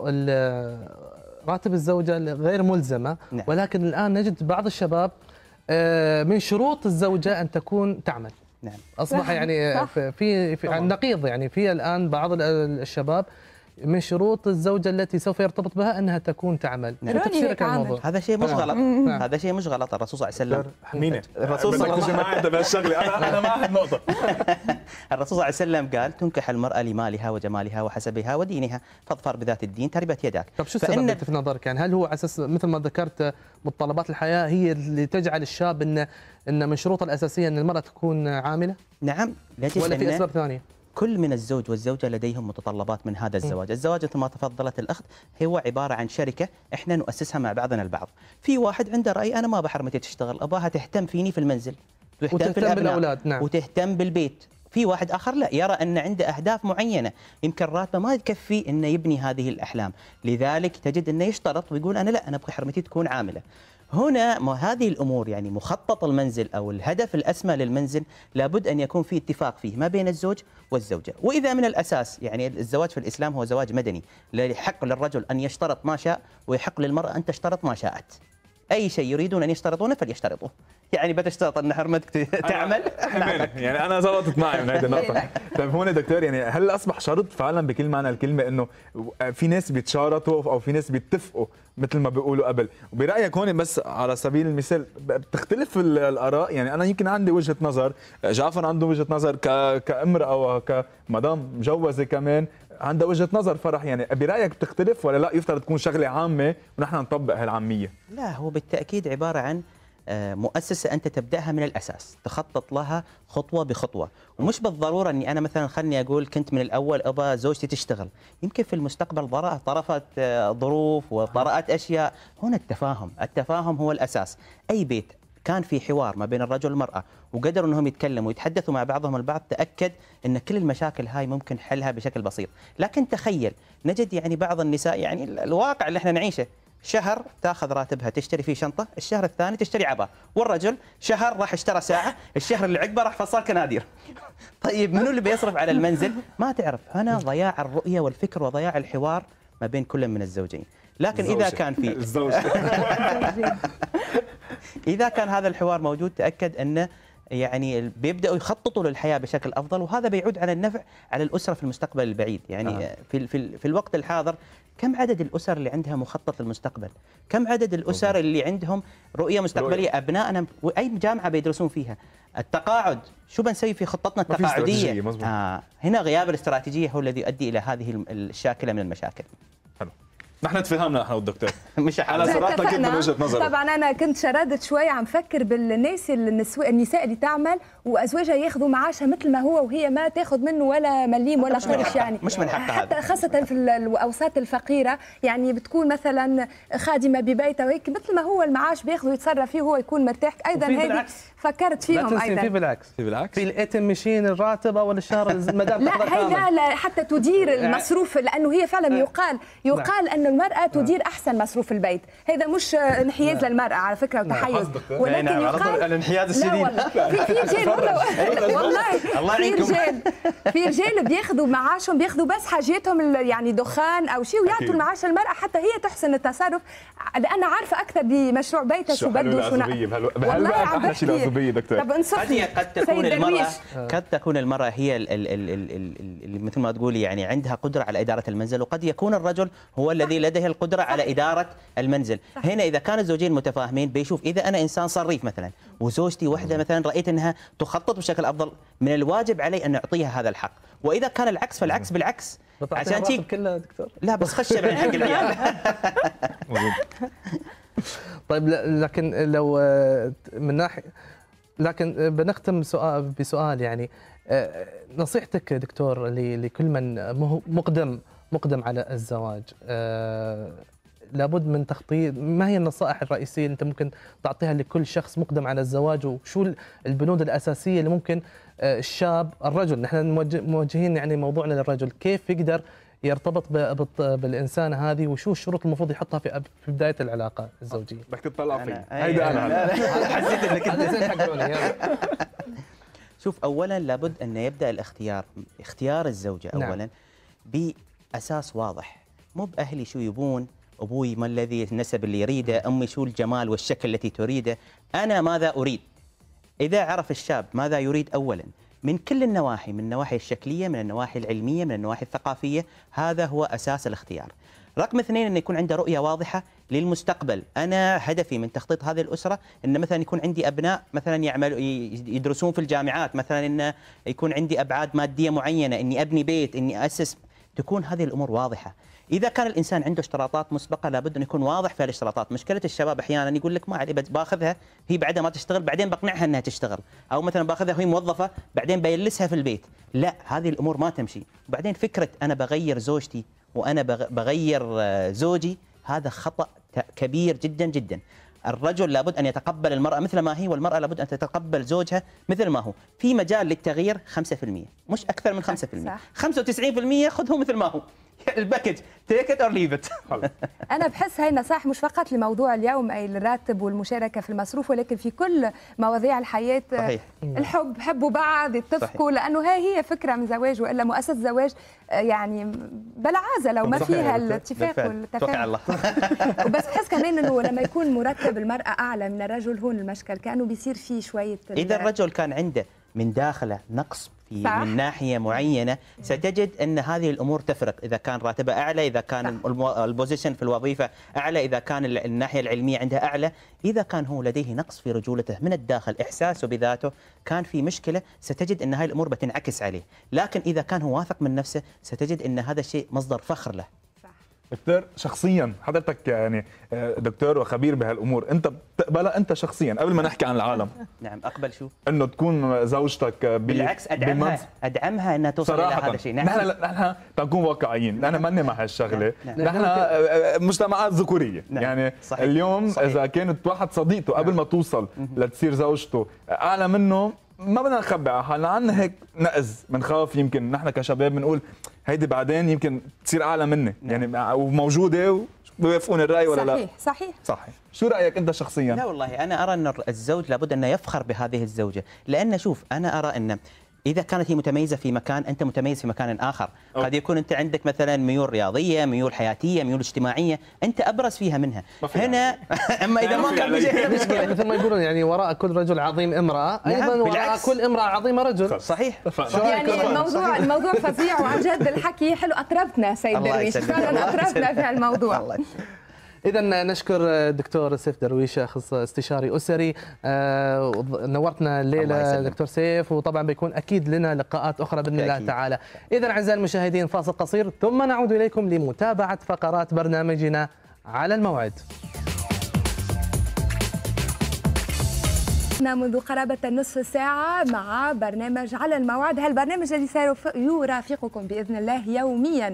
راتب الزوجه غير ملزمه. نعم. ولكن الان نجد بعض الشباب من شروط الزوجة أن تكون تعمل. نعم. أصبح يعني في النقيض، يعني في الآن بعض الشباب من شروط الزوجة التي سوف يرتبط بها أنها تكون تعمل. تفسيرك الموضوع هذا شيء مش غلط. هذا شيء مش غلط. الرسول صلى الله عليه وسلم حمينة الرسول صلى الله عليه وسلم بهالشغله انا مع هالنقطه. الرسول صلى الله عليه وسلم قال تنكح المرأة لمالها وجمالها وحسبها ودينها فاظفر بذات الدين تربت يداك. طب شو السبب في نظرك؟ يعني هل هو على اساس مثل ما ذكرت متطلبات الحياة هي اللي تجعل الشاب ان من شروطه الأساسية ان المرأة تكون عاملة؟ نعم. ولا في أسباب ثانية؟ كل من الزوج والزوجة لديهم متطلبات من هذا الزواج. الزواج مثل ما تفضلت الأخت هو عبارة عن شركة احنا نؤسسها مع بعضنا البعض. في واحد عنده رأي أنا ما بحرمتي تشتغل، أباها تهتم فيني في المنزل وتهتم في بالأولاد. نعم. وتهتم بالبيت. في واحد آخر لا، يرى أن عنده أهداف معينة يمكن راتبه ما يكفي أنه يبني هذه الأحلام، لذلك تجد أنه يشترط ويقول أنا لا، أنا أبغى حرمتي تكون عاملة. هنا هذه الأمور يعني مخطط المنزل أو الهدف الأسمى للمنزل لابد أن يكون في اتفاق فيه ما بين الزوج والزوجة. وإذا من الأساس يعني الزواج في الإسلام هو زواج مدني، لا يحق للرجل أن يشترط ما شاء ويحق للمرأة أن تشترط ما شاءت. أي شيء يريدون أن يشترطونه فليشترطوه. يعني بتشترط أن حرمتك تعمل يعني أنا زبطت معي من هذه النقطة. طيب هون دكتور، يعني هل أصبح شرط فعلا بكل معنى الكلمة إنه في ناس بيتشارطوا أو في ناس بيتفقوا مثل ما بيقولوا قبل؟ وبرأيك هون بس على سبيل المثال بتختلف الآراء، يعني أنا يمكن عندي وجهة نظر، جعفر عنده وجهة نظر كامرأة وكمدام مجوزة كمان عندها وجهة نظر فرح، يعني برأيك بتختلف ولا لا يفترض تكون شغلة عامة ونحن نطبق هالعامية؟ لا، هو بالتأكيد عبارة عن مؤسسة أنت تبدأها من الأساس، تخطط لها خطوة بخطوة، ومش بالضرورة أني أنا مثلا خلني أقول كنت من الأول أبا زوجتي تشتغل، يمكن في المستقبل طرفت ظروف وطرأت أشياء. هنا التفاهم هو الأساس. أي بيت كان في حوار ما بين الرجل والمرأة وقدروا أنهم يتكلموا ويتحدثوا مع بعضهم البعض، تأكد أن كل المشاكل هاي ممكن حلها بشكل بسيط. لكن تخيل نجد يعني بعض النساء، يعني الواقع اللي احنا نعيشه، شهر تاخذ راتبها تشتري فيه شنطه، الشهر الثاني تشتري عباء، والرجل شهر راح اشترى ساعه، الشهر اللي عقبه راح فصل كنادير. طيب منو اللي بيصرف على المنزل؟ ما تعرف. هنا ضياع الرؤيه والفكر وضياع الحوار ما بين كل من الزوجين. لكن اذا كان في اذا كان هذا الحوار موجود، تاكد انه يعني بيبداوا يخططوا للحياه بشكل افضل، وهذا بيعود على النفع على الاسره في المستقبل البعيد. يعني في الوقت الحاضر كم عدد الاسر اللي عندها مخطط للمستقبل؟ كم عدد الاسر اللي عندهم رؤيه مستقبليه؟ ابنائنا اي جامعه بيدرسون فيها؟ التقاعد شو بنسوي في خطتنا التقاعديه؟ هنا غياب الاستراتيجيه هو الذي يؤدي الى هذه الشاكله من المشاكل. نحن تفهمنا نحن والدكتور مش على صراحتك كيف من وجهه نظرك. طبعا انا كنت شردت شوي عم فكر بالناس النساء اللي تعمل وازواجها ياخذوا معاشها مثل ما هو وهي ما تاخذ منه ولا مليم ولا قرش، يعني مش من حقها، حتى خاصه في الاوساط الفقيره. يعني بتكون مثلا خادمه ببيتها وهيك مثل ما هو المعاش بياخذه يتصرف فيه وهو يكون مرتاح. ايضا هذه فكرت فيهم ايضا. في بالعكس في الايتم مشين الراتب اول الشهر المدام لا هي حتى تدير المصروف، لانه هي فعلا يقال انه المراه تدير احسن مصروف البيت. هذا مش انحياز للمراه على فكره وتحيز، ولكن يقال الانحياز الشديد. في رجال والله في رجال بياخذوا معاشهم، بياخذوا بس حاجاتهم يعني دخان او شيء ويعطوا المعاش للمراه حتى هي تحسن التصرف، لان عارفه اكثر بمشروع بيتها شو بده والله عم بحكي. طب انصفني. قد تكون المراه هي اللي مثل ما تقولي يعني عندها قدره على اداره المنزل، وقد يكون الرجل هو الذي لديه القدره على اداره المنزل. هنا اذا كان الزوجين متفاهمين بيشوف اذا انا انسان صريف مثلا وزوجتي وحده مثلا رايت انها تخطط بشكل افضل، من الواجب علي ان اعطيها هذا الحق. واذا كان العكس فالعكس بالعكس. عشان تي كلها دكتور لا بس خشب عن حق العيال. طيب لكن لو من ناحيه، لكن بنختم بسؤال يعني نصيحتك دكتور لكل من مقدم على الزواج، لابد من تخطيط. ما هي النصائح الرئيسيه اللي انت ممكن تعطيها لكل شخص مقدم على الزواج، وشو البنود الاساسيه اللي ممكن الشاب الرجل، نحن موجهين يعني موضوعنا للرجل، كيف يقدر يرتبط بالانسان هذه، وشو الشروط المفروض يحطها في بدايه العلاقه الزوجيه؟ بدك تطلع فيه هيدا انا حسيت انك انت شوف، اولا لابد ان يبدا اختيار الزوجه اولا باساس واضح، مو باهلي شو يبون، ابوي ما الذي النسب اللي يريده، امي شو الجمال والشكل التي تريده، انا ماذا اريد. اذا عرف الشاب ماذا يريد اولا من كل النواحي، من النواحي الشكليه، من النواحي العلميه، من النواحي الثقافيه، هذا هو اساس الاختيار. رقم اثنين، انه يكون عنده رؤيه واضحه للمستقبل. انا هدفي من تخطيط هذه الاسره ان مثلا يكون عندي ابناء مثلا يدرسون في الجامعات، مثلا ان يكون عندي ابعاد ماديه معينه، اني ابني بيت، اني اسس، تكون هذه الامور واضحه. اذا كان الانسان عنده اشتراطات مسبقه لابد ان يكون واضح في الاشتراطات. مشكله الشباب احيانا يقول لك ما علي باخذها هي بعدها ما تشتغل، بعدين بقنعها انها تشتغل، او مثلا باخذها وهي موظفه بعدين بيلسها في البيت. لا، هذه الامور ما تمشي. وبعدين فكره انا بغير زوجتي وانا بغير زوجي، هذا خطا كبير جدا جدا. الرجل لابد ان يتقبل المراه مثل ما هي، والمراه لابد ان تتقبل زوجها مثل ما هو. في مجال للتغيير 5%، مش اكثر من 5%. 95% خذه مثل ما هو. الباكج تيك ات اور ليف ات. انا بحس هاي النصائح مش فقط لموضوع اليوم اي الراتب والمشاركه في المصروف، ولكن في كل مواضيع الحياه. صحيح. الحب، حبوا بعض، يتفقوا، لانه هي فكره من زواج، والا مؤسسه زواج يعني بلا عازه لو ما فيها الاتفاق والتفاهم. وبس بحس كمان انه لما يكون مرتب المراه اعلى من الرجل، هون المشكل كانه بيصير فيه شويه. اذا الرجل كان عنده من داخله نقص من ناحيه معينه، ستجد ان هذه الامور تفرق. اذا كان راتبه اعلى، اذا كان البوزيشن في الوظيفه اعلى، اذا كان الناحيه العلميه عندها اعلى، اذا كان هو لديه نقص في رجولته من الداخل، احساسه بذاته، كان في مشكله، ستجد ان هاي الامور بتنعكس عليه. لكن اذا كان هو واثق من نفسه، ستجد ان هذا الشيء مصدر فخر له. دكتور شخصيا حضرتك يعني دكتور وخبير بهالامور، انت بتقبلها انت شخصيا قبل ما نحكي عن العالم؟ نعم اقبل شو؟ انه تكون زوجتك بالعكس ادعمها انها توصل الى هذا الشيء. نحن تنكون واقعيين، انا ماني مع هالشغله، نحن مجتمعات ذكوريه، يعني صحيح. اليوم صحيح. اذا كانت واحد صديقته قبل ما توصل لتصير زوجته اعلى منه ما بدنا نخبي على حالنا، عنا هيك نقز بنخاف، يمكن نحن كشباب بنقول هيدي بعدين يمكن تصير اعلى مني، يعني وموجوده وبيوافقون الراي ولا لا؟ صحيح. شو رايك انت شخصيا؟ لا والله انا ارى ان الزوج لابد انه يفخر بهذه الزوجه، لان شوف انا ارى ان إذا كانت هي متميزة في مكان، أنت متميز في مكان آخر، قد يكون أنت عندك مثلا ميول رياضية، ميول حياتية، ميول اجتماعية، أنت أبرز فيها منها. هنا أما إذا ما كان في مشكلة، مثل ما يقولون يعني وراء كل رجل عظيم امرأة، أيضا وراء كل امرأة عظيمة رجل. صحيح. يعني الموضوع فظيع وعن جد الحكي حلو، أطربتنا سيد درويش، فعلا أطربتنا في هالموضوع. إذا نشكر الدكتور سيف درويش أخصائي استشاري أسري، نورتنا الليلة دكتور سيف، وطبعا بيكون أكيد لنا لقاءات أخرى بإذن الله تعالى. إذا أعزائي المشاهدين فاصل قصير ثم نعود إليكم لمتابعة فقرات برنامجنا على الموعد. منذ قرابة نصف ساعة مع برنامج على الموعد، هالبرنامج الذي سيرافقكم بإذن الله يوميا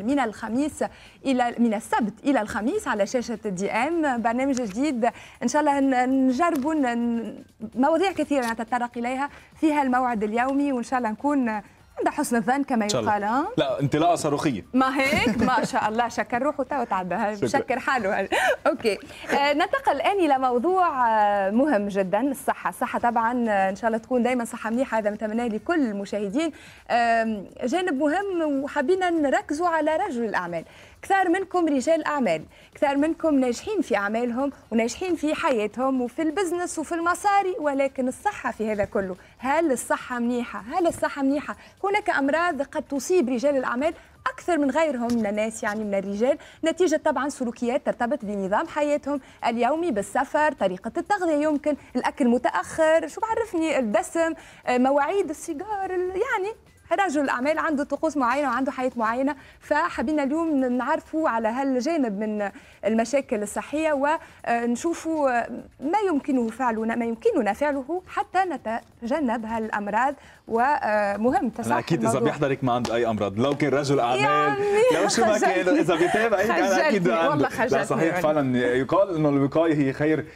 من السبت إلى الخميس على شاشة الدي ام، برنامج جديد إن شاء الله نجربوا مواضيع كثيرة نتطرق إليها في هالموعد اليومي، وإن شاء الله نكون عند حسن الظن كما يقال. لا انطلاقه صاروخيه ما هيك ما شاء الله، شكر روحه تو تعدى شكر حاله. اوكي ننتقل الان الى موضوع مهم جدا، الصحه طبعا ان شاء الله تكون دائما صحه مليحه، هذا نتمناه لكل المشاهدين. جانب مهم وحابين نركزوا على رجل الاعمال. كثار منكم رجال اعمال، كثار منكم ناجحين في اعمالهم وناجحين في حياتهم وفي البزنس وفي المصاري، ولكن الصحه في هذا كله، هل الصحه منيحه؟ هناك امراض قد تصيب رجال الاعمال اكثر من غيرهم من الناس، يعني من الرجال، نتيجه طبعا سلوكيات ترتبط بنظام حياتهم اليومي، بالسفر، طريقه التغذيه، يمكن الاكل متاخر، شو بعرفني، الدسم، مواعيد السيجار، يعني رجل الأعمال عنده طقوس معينة وعنده حياة معينة، فحبينا اليوم نعرفوا على هالجانب من المشاكل الصحية ونشوفوا ما يمكننا فعله حتى نتجنب هالأمراض. ومهم تصحيح أكيد إذا بيحضرك ما عنده أي أمراض، لو كان رجل أعمال لو شو ما كان، إذا بيتابعك أنا أكيد عنده. لا صحيح فعلا يقال إنه الوقاية هي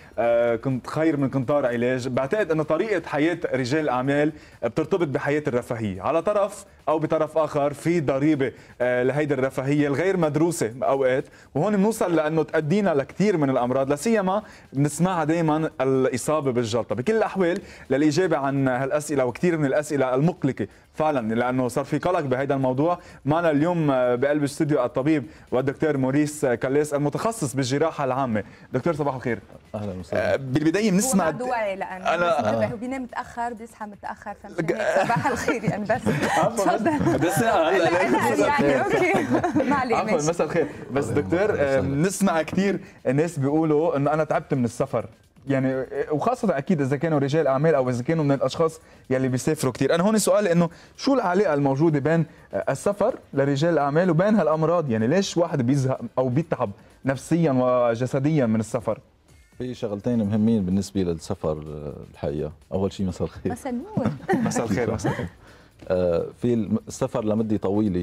خير من قنطار علاج. بعتقد إنه طريقة حياة رجال الأعمال بترتبط بحياة الرفاهية، على طرف او بطرف اخر في ضريبه لهيدي الرفاهيه الغير مدروسه اوقات، وهون بنوصل لانه تادينا لكثير من الامراض، لا سيما بنسمعها دائما الاصابه بالجلطه. بكل الاحوال للاجابه عن هالاسئله وكثير من الاسئله المقلقه فعلا، لانه صار في قلق بهذا الموضوع، معنا اليوم بقلب الاستوديو الطبيب والدكتور موريس كاليس المتخصص بالجراحه العامه. دكتور صباح الخير. اهلا وسهلا. بالبدايه بنسمع هو موضوعي لانه بينام متاخر بيصحى متاخر، صباح الخير يعني بس بس يعني اوكي ما عليك. عفوا مساء الخير. بس دكتور بنسمع كثير الناس بيقولوا انه انا تعبت من السفر، يعني وخاصة أكيد إذا كانوا رجال أعمال أو إذا كانوا من الأشخاص يلي بيسافروا كثير. أنا هون سؤالي إنه شو العلاقة الموجودة بين السفر لرجال الأعمال وبين هالأمراض؟ يعني ليش واحد بيزهق أو بيتعب نفسيا وجسديا من السفر؟ في شغلتين مهمين بالنسبة للسفر الحقيقة. أول شيء مساء الخير. مساء النور. مساء الخير. مساء الخير. في السفر لمدة طويلة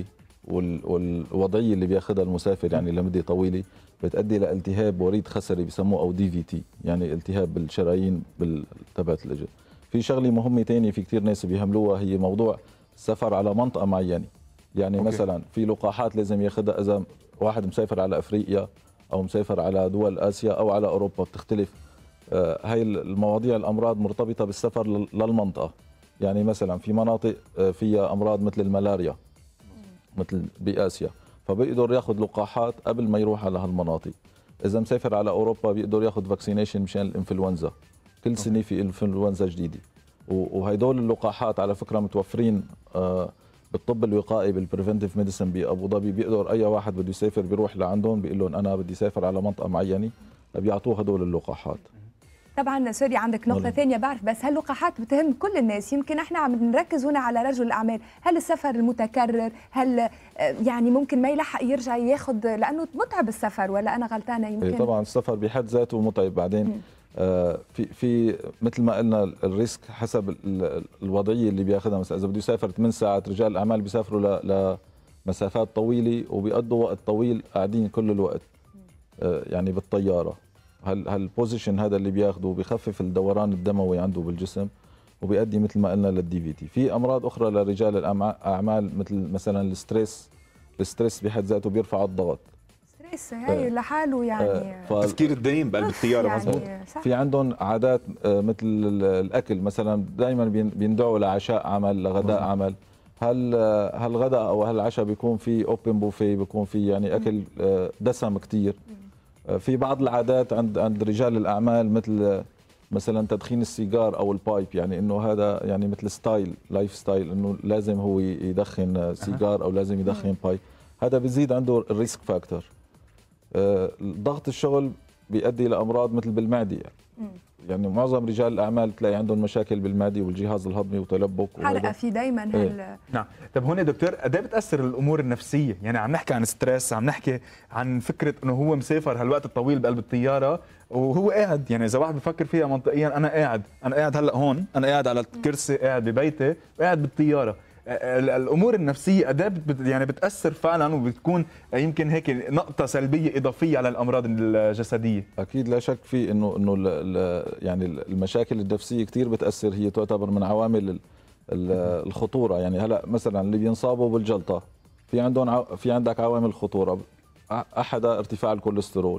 والوضعية اللي بياخذها المسافر يعني لمدة طويلة بتؤدي لالتهاب وريد خسري بسموه او DVT، يعني التهاب بالشرايين تبعت الاجل. في شغله مهمه ثانيه في كثير ناس بيهملوها، هي موضوع السفر على منطقه معينه. يعني أوكي. مثلا في لقاحات لازم ياخذها اذا واحد مسافر على افريقيا او مسافر على دول اسيا او على اوروبا، بتختلف. هاي المواضيع الامراض مرتبطه بالسفر للمنطقه. يعني مثلا في مناطق فيها امراض مثل الملاريا مثل بآسيا، فبيقدر ياخذ لقاحات قبل ما يروح على هالمناطق. اذا مسافر على اوروبا بيقدر ياخذ فاكسينيشن مشان الانفلونزا، كل سنه في انفلونزا جديده. وهدول اللقاحات على فكره متوفرين بالطب الوقائي بالبريفنتيف ميديسن بابو ظبي. بيقدر اي واحد بده يسافر بيروح لعندهم بيقول لهم انا بدي اسافر على منطقه معينه، بيعطوه هدول اللقاحات. طبعا سوري عندك نقطة ثانية بعرف، بس هاللقاحات بتهم كل الناس، يمكن احنا عم نركز هنا على رجل الأعمال، هل السفر المتكرر، هل يعني ممكن ما يلحق يرجع ياخذ لأنه متعب السفر، ولا أنا غلطانة؟ يمكن طبعا السفر بحد ذاته متعب. بعدين في مثل ما قلنا الريسك حسب الوضعية اللي بياخذها. مثلا إذا بده يسافر 8 ساعات، رجال الأعمال بيسافروا لمسافات طويلة وبيقضوا وقت طويل قاعدين كل الوقت يعني بالطيارة. هالبوزيشن هذا اللي بياخده بيخفف الدوران الدموي عنده بالجسم وبيؤدي مثل ما قلنا للDVT. في امراض اخرى لرجال الاعمال مثل مثلا الستريس بحد ذاته بيرفع الضغط. ستريس هي لحاله يعني تفكير الدايم بقلب الطياره يعني مزبوط. في عندهم عادات مثل الاكل مثلا، دائما بيندعوا لعشاء عمل لغداء عمل. هالغداء او هالعشاء بيكون في اوبن بوفيه، بيكون في يعني اكل دسم كثير. في بعض العادات عند رجال الاعمال مثلا تدخين السيجار او البايب، يعني انه هذا يعني مثل ستايل لايف ستايل، انه لازم هو يدخن سيجار او لازم يدخن بايب. هذا بيزيد عنده الريسك فاكتور. ضغط الشغل بيؤدي لامراض مثل بالمعده، يعني معظم رجال الاعمال تلاقي عندهم مشاكل بالمعده والجهاز الهضمي وتلبك حرقه في دائما نعم. طب هون دكتور قد ايه بتاثر الامور النفسيه؟ يعني عم نحكي عن ستريس، عم نحكي عن فكره انه هو مسافر هالوقت الطويل بقلب الطياره وهو قاعد، يعني اذا واحد بفكر فيها منطقيا، انا قاعد هلا هون، انا قاعد على الكرسي، قاعد ببيتي، قاعد بالطياره. الامور النفسيه قد ايه يعني بتاثر فعلا، وبتكون يمكن هيك نقطه سلبيه اضافيه على الامراض الجسديه؟ اكيد لا شك في انه يعني المشاكل النفسيه كثير بتاثر، هي تعتبر من عوامل الخطوره. يعني هلا مثلا اللي بينصابوا بالجلطه في عندك عوامل خطوره، احدها ارتفاع الكوليسترول،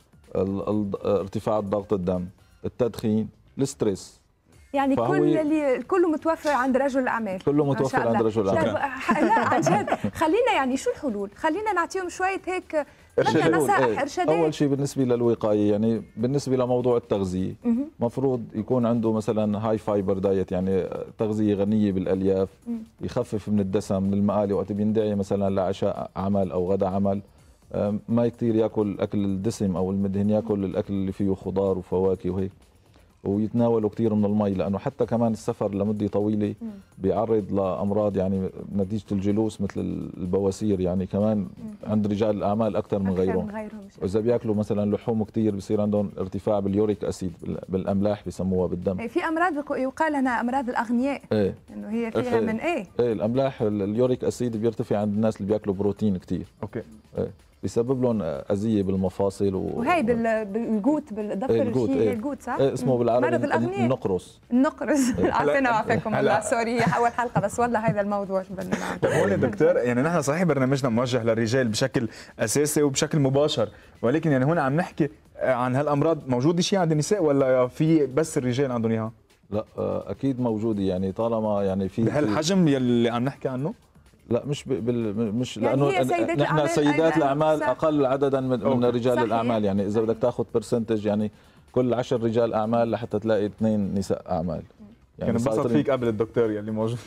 ارتفاع ضغط الدم، التدخين، الستريس. يعني كله متوفر عند رجل الاعمال، كله متوفر عند رجل الاعمال. لا عن جد، خلينا يعني شو الحلول؟ خلينا نعطيهم شويه هيك نصائح ارشادات. اول شيء بالنسبه للوقايه، يعني بالنسبه لموضوع التغذيه، مفروض يكون عنده مثلا هاي فايبر دايت، يعني تغذيه غنيه بالالياف، يخفف من الدسم من المقالي وقت بيندعي مثلا لعشاء عمل او غدا عمل. ما كثير ياكل اكل الدسم او المدهن، ياكل الاكل اللي فيه خضار وفواكه وهيك، ويتناولوا كثير من المي، لانه حتى كمان السفر لمده طويله بيعرض لامراض يعني نتيجه الجلوس مثل البواسير، يعني كمان عند رجال الاعمال اكثر من غيرهم. واذا بياكلوا مثلا لحوم كثير بصير عندهم ارتفاع باليوريك اسيد، بالاملاح بسموها بالدم. في امراض يقال انها امراض الاغنياء، انه هي فيها من الاملاح، اليوريك اسيد بيرتفع عند الناس اللي بياكلوا بروتين كثير. اوكي. بيسبب لهم اذيه بالمفاصل وهي بالجوت، بالدكتور شيء الجوت صح؟ اسمه بالعربي النقرس. عافينا وعافاكم الله، سوري اول حلقه بس والله هذا الموضوع شو بدنا نعمل. طيب هون دكتور، يعني نحن صحيح برنامجنا موجه للرجال بشكل اساسي وبشكل مباشر، ولكن يعني هون عم نحكي عن هالامراض، موجود شيء عند النساء ولا في بس الرجال عندهم اياها؟ لا اكيد موجوده، يعني طالما يعني في بهالحجم يلي عم نحكي عنه؟ لا مش مش يعني لانه نحن سيدات الاعمال اقل عددا من رجال الاعمال، يعني اذا بدك تاخذ برسنتج، يعني كل 10 رجال اعمال لحتى تلاقي 2 نساء اعمال. يعني انبسط فيك قبل الدكتور يلي موجود.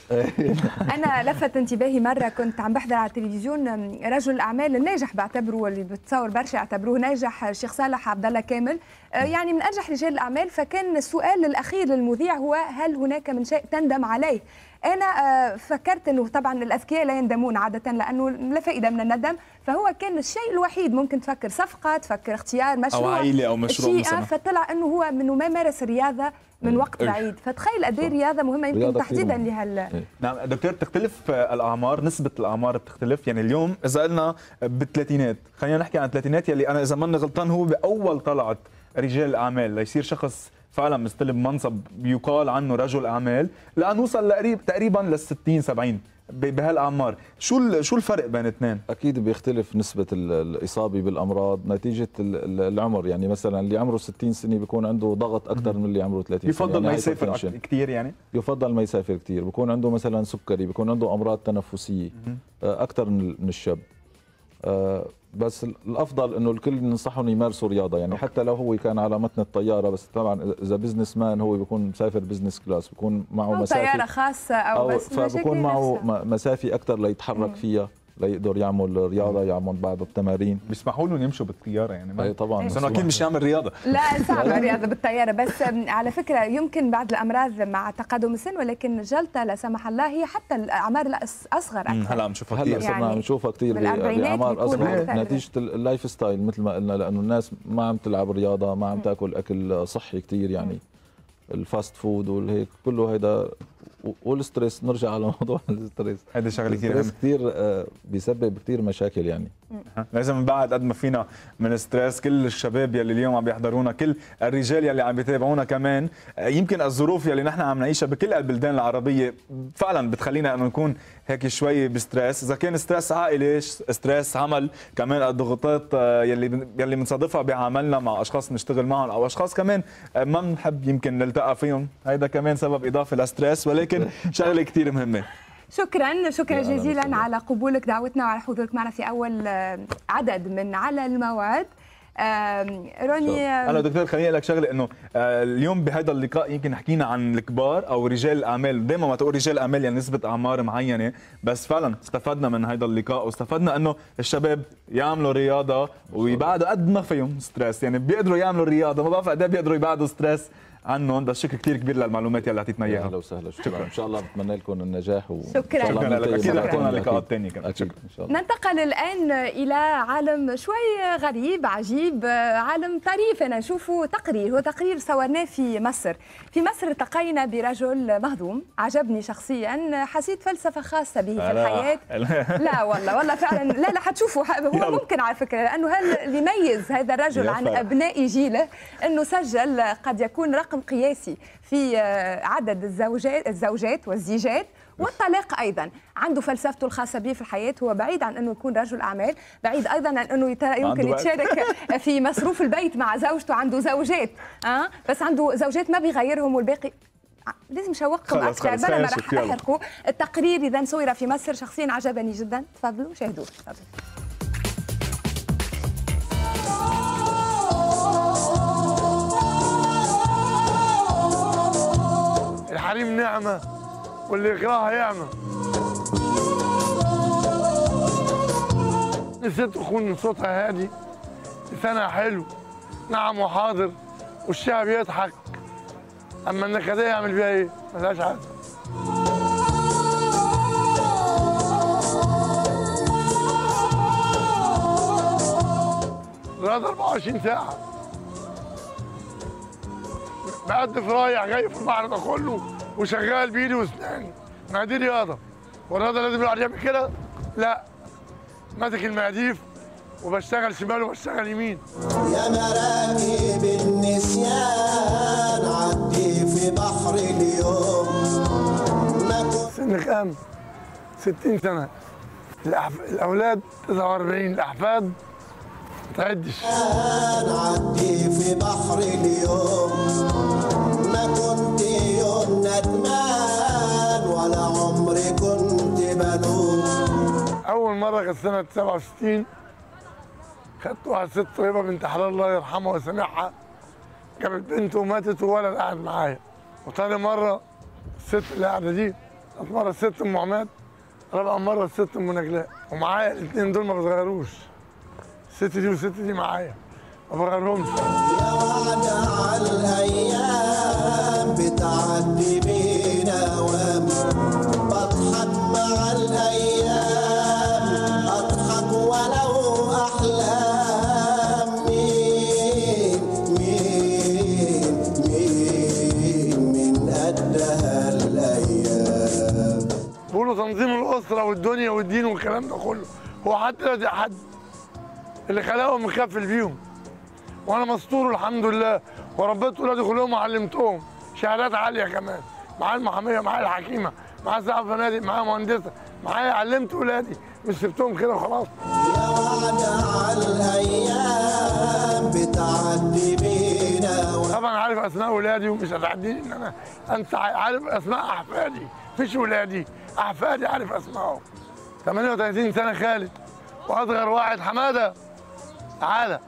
انا لفت انتباهي مره كنت عم بحضر على التلفزيون رجل الاعمال الناجح، بعتبره اللي بتصور برشا يعتبروه ناجح، الشيخ صالح عبد الله كامل، يعني من انجح رجال الاعمال. فكان السؤال الاخير للمذيع هو: هل هناك من شيء تندم عليه؟ أنا فكرت أنه طبعا الأذكياء لا يندمون عادة، لأنه لا فائدة من الندم، فهو كان الشيء الوحيد ممكن تفكر صفقة، تفكر اختيار مشروع أو عائلة أو مشروع مثلا. فطلع أنه هو منه ما مارس الرياضة من وقت بعيد، فتخيل قد ايه الرياضة مهمة يمكن تحديدا لهال. نعم دكتور، تختلف الأعمار، نسبة الأعمار بتختلف، يعني اليوم إذا قلنا بالثلاثينات، خلينا نحكي عن الثلاثينات يلي أنا إذا ماني غلطان هو بأول طلعت رجال الأعمال ليصير شخص فعلا مستلم منصب يقال عنه رجل اعمال، لان نوصل تقريبا لل 60 70 بهالاعمار. شو الفرق بين الاثنين؟ اكيد بيختلف نسبه الاصابه بالامراض نتيجه العمر، يعني مثلا اللي عمره 60 سنه بيكون عنده ضغط اكثر من اللي عمره 30 سنه. يفضل ما يسافر كثير، يعني يفضل ما يسافر كثير، بيكون عنده مثلا سكري، بيكون عنده امراض تنفسيه اكثر من الشاب. بس الافضل انه الكل ننصحهم يمارسوا رياضه، يعني حتى لو هو كان على متن الطياره، بس طبعا اذا بزنس مان هو بيكون مسافر بزنس كلاس، بيكون معه مسافه طياره خاصه او بس فبكون معه مسافه اكثر ليتحرك فيها، ليقدر يعمل رياضه، يعمل بعض التمارين. بيسمحوا لهم يمشوا بالطياره يعني؟ اي طبعا، بس انه اكيد مش يعمل رياضه. لا صعب الرياضه بالطياره، بس على فكره يمكن بعض الامراض مع تقدم السن، ولكن الجلطه لا سمح الله هي حتى الاعمار اصغر اكثر. هلا عم نشوفها كثير، هلا صرنا عم نشوفها كثير باعمار اصغر نتيجه اللايف ستايل مثل ما قلنا، لانه الناس ما عم تلعب رياضه، ما عم تاكل اكل صحي كثير، يعني الفاست فود والهيك كله هيدا، والستريس. نرجع على موضوع الستريس، هذا شغله كثير كثير بيسبب كثير مشاكل يعني. لازم نبعد قد ما فينا من الستريس. كل الشباب يلي اليوم عم يحضرونا، كل الرجال يلي عم يتابعونا كمان، يمكن الظروف يلي نحن عم نعيشها بكل البلدان العربيه فعلا بتخلينا انه نكون هيك شوي بستريس. اذا كان ستريس عائلي، ستريس عمل، كمان الضغوطات يلي بنصادفها بعملنا مع اشخاص بنشتغل معهم او اشخاص كمان ما بنحب يمكن نلتقى فيهم، هيدا كمان سبب اضافي للستريس، ولكن شغله كثير مهمه. شكرا جزيلا على قبولك دعوتنا وعلى حضورك معنا في اول عدد من على الموعد. روني، انا دكتور خليني اقول لك شغله، انه اليوم بهذا اللقاء يمكن حكينا عن الكبار او رجال الاعمال. دائما ما تقول رجال اعمال يعني نسبه اعمار معينه، بس فعلا استفدنا من هذا اللقاء، واستفدنا انه الشباب يعملوا رياضه ويبعدوا قد ما فيهم ستريس، يعني بيقدروا يعملوا رياضه، ما بعرف قد ايه بيقدروا يبعدوا ستريس عنهم. بس شكر كثير كبير للمعلومات اللي اعطيتنا اياها. اهلا وسهلا، شكرا. ان شاء الله بتمنى لكم النجاح شكرا. شكرا لك، اكيد اعطونا لقاءات ثانيه كمان. شكرا ان شاء الله. ننتقل الان الى عالم شوي غريب عجيب، عالم طريف. انا نشوفه تقرير، هو تقرير صورناه في مصر. في مصر التقينا برجل مهضوم عجبني شخصيا، حسيت فلسفه خاصه به في الحياه. لا والله فعلا، لا حتشوفوا هو ممكن على فكره، لانه اللي يميز هذا الرجل عن ابناء جيله انه سجل قد يكون رقم قياسي في عدد الزوجات والزيجات والطلاق. ايضا عنده فلسفته الخاصه به في الحياه، هو بعيد عن انه يكون رجل اعمال، بعيد ايضا عن انه يمكن يتشارك في مصروف البيت مع زوجته. عنده زوجات بس عنده زوجات ما بيغيرهم، والباقي لازم شوقكم اكثر، بلا ما راح احرقوا. التقرير اذا صور في مصر، شخصيا عجبني جدا، تفضلوا شاهدوه. الحريم نعمة واللي يكرهها يعمى. الست تكون صوتها هادي، لسانها حلو، نعم وحاضر، والشعب يضحك. اما النكديه يعمل بيها ايه؟ ملهاش حاجه. الرياضة 24 ساعة، بقدف رايح جاي في البحر ده كله وشغال بايدي واسناني. ما دي رياضة، والرياضة لازم الواحد يعمل كده؟ لا، ماسك المقاديف وبشتغل شمال وبشتغل يمين. يا مراكب النسيان عدي في بحر اليوم. سن كام؟ 60 سنة. الأولاد 49، الأحفاد ما تعدش. عدي في بحر اليوم، ما كنت يوم ندمان ولا عمري كنت بلوم. أول مرة كانت سنة 67، خدت واحدة ست طيبة بنت حلال الله يرحمها ويسامحها، جابت بنت وماتت وولد قاعد معايا. وتاني مرة الست اللي قاعدة دي، ثالث مرة الست أم عماد، رابع مرة الست أم نجلاء. ومعايا الاثنين دول ما بتغيروش، الست دي والست دي معايا ما بغيرهمش. يا وعد على الأيام بتعدي بينا وام، بضحك مع الأيام أضحك ولو أحلام. مين من قدها الأيام. بيقولوا تنظيم الأسرة والدنيا والدين والكلام ده كله، هو حتى دلوقتي حد اللي خلاهم مكفل بيهم، وانا مستور الحمد لله، وربيت ولادي كلهم وعلمتهم شهادات عاليه كمان، معايا المحاميه، معايا الحكيمه، معايا صاحب فنادق، معايا مهندسه، معايا علمت ولادي، مش سبتهم كده وخلاص. يا وعد على الايام بتعدي بينا. طبعا عارف اسماء ولادي ومش هتعديني ان انا انسى، عارف اسماء احفادي، مش ولادي، احفادي عارف اسمائهم. 38 سنه خالد، واصغر واحد حماده. تعالى،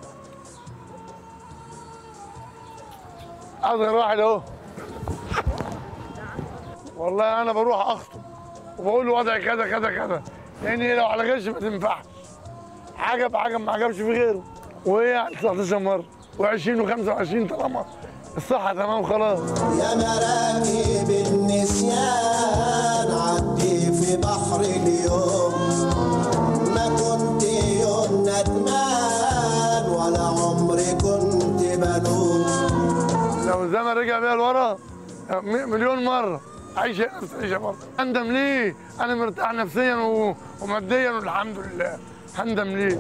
اصغر واحد اهو. والله انا بروح اخطب وبقول له وضعي كذا كذا كذا، يعني لو على غش ما تنفعش. عجب ما عجبش في غيره. وهي يعني 19 مره و20 و25 طالما الصحه تمام خلاص. يا مراكب النسيان عدي في بحر اليوم، ما كنت يوم ندمان ولا عمري كنت بلوم. لو الزمن رجع بيا لورا مليون مره عايشه نفس عيشه برضه. هندم ليه؟ انا مرتاح نفسيا وماديا والحمد لله. هندم ليه؟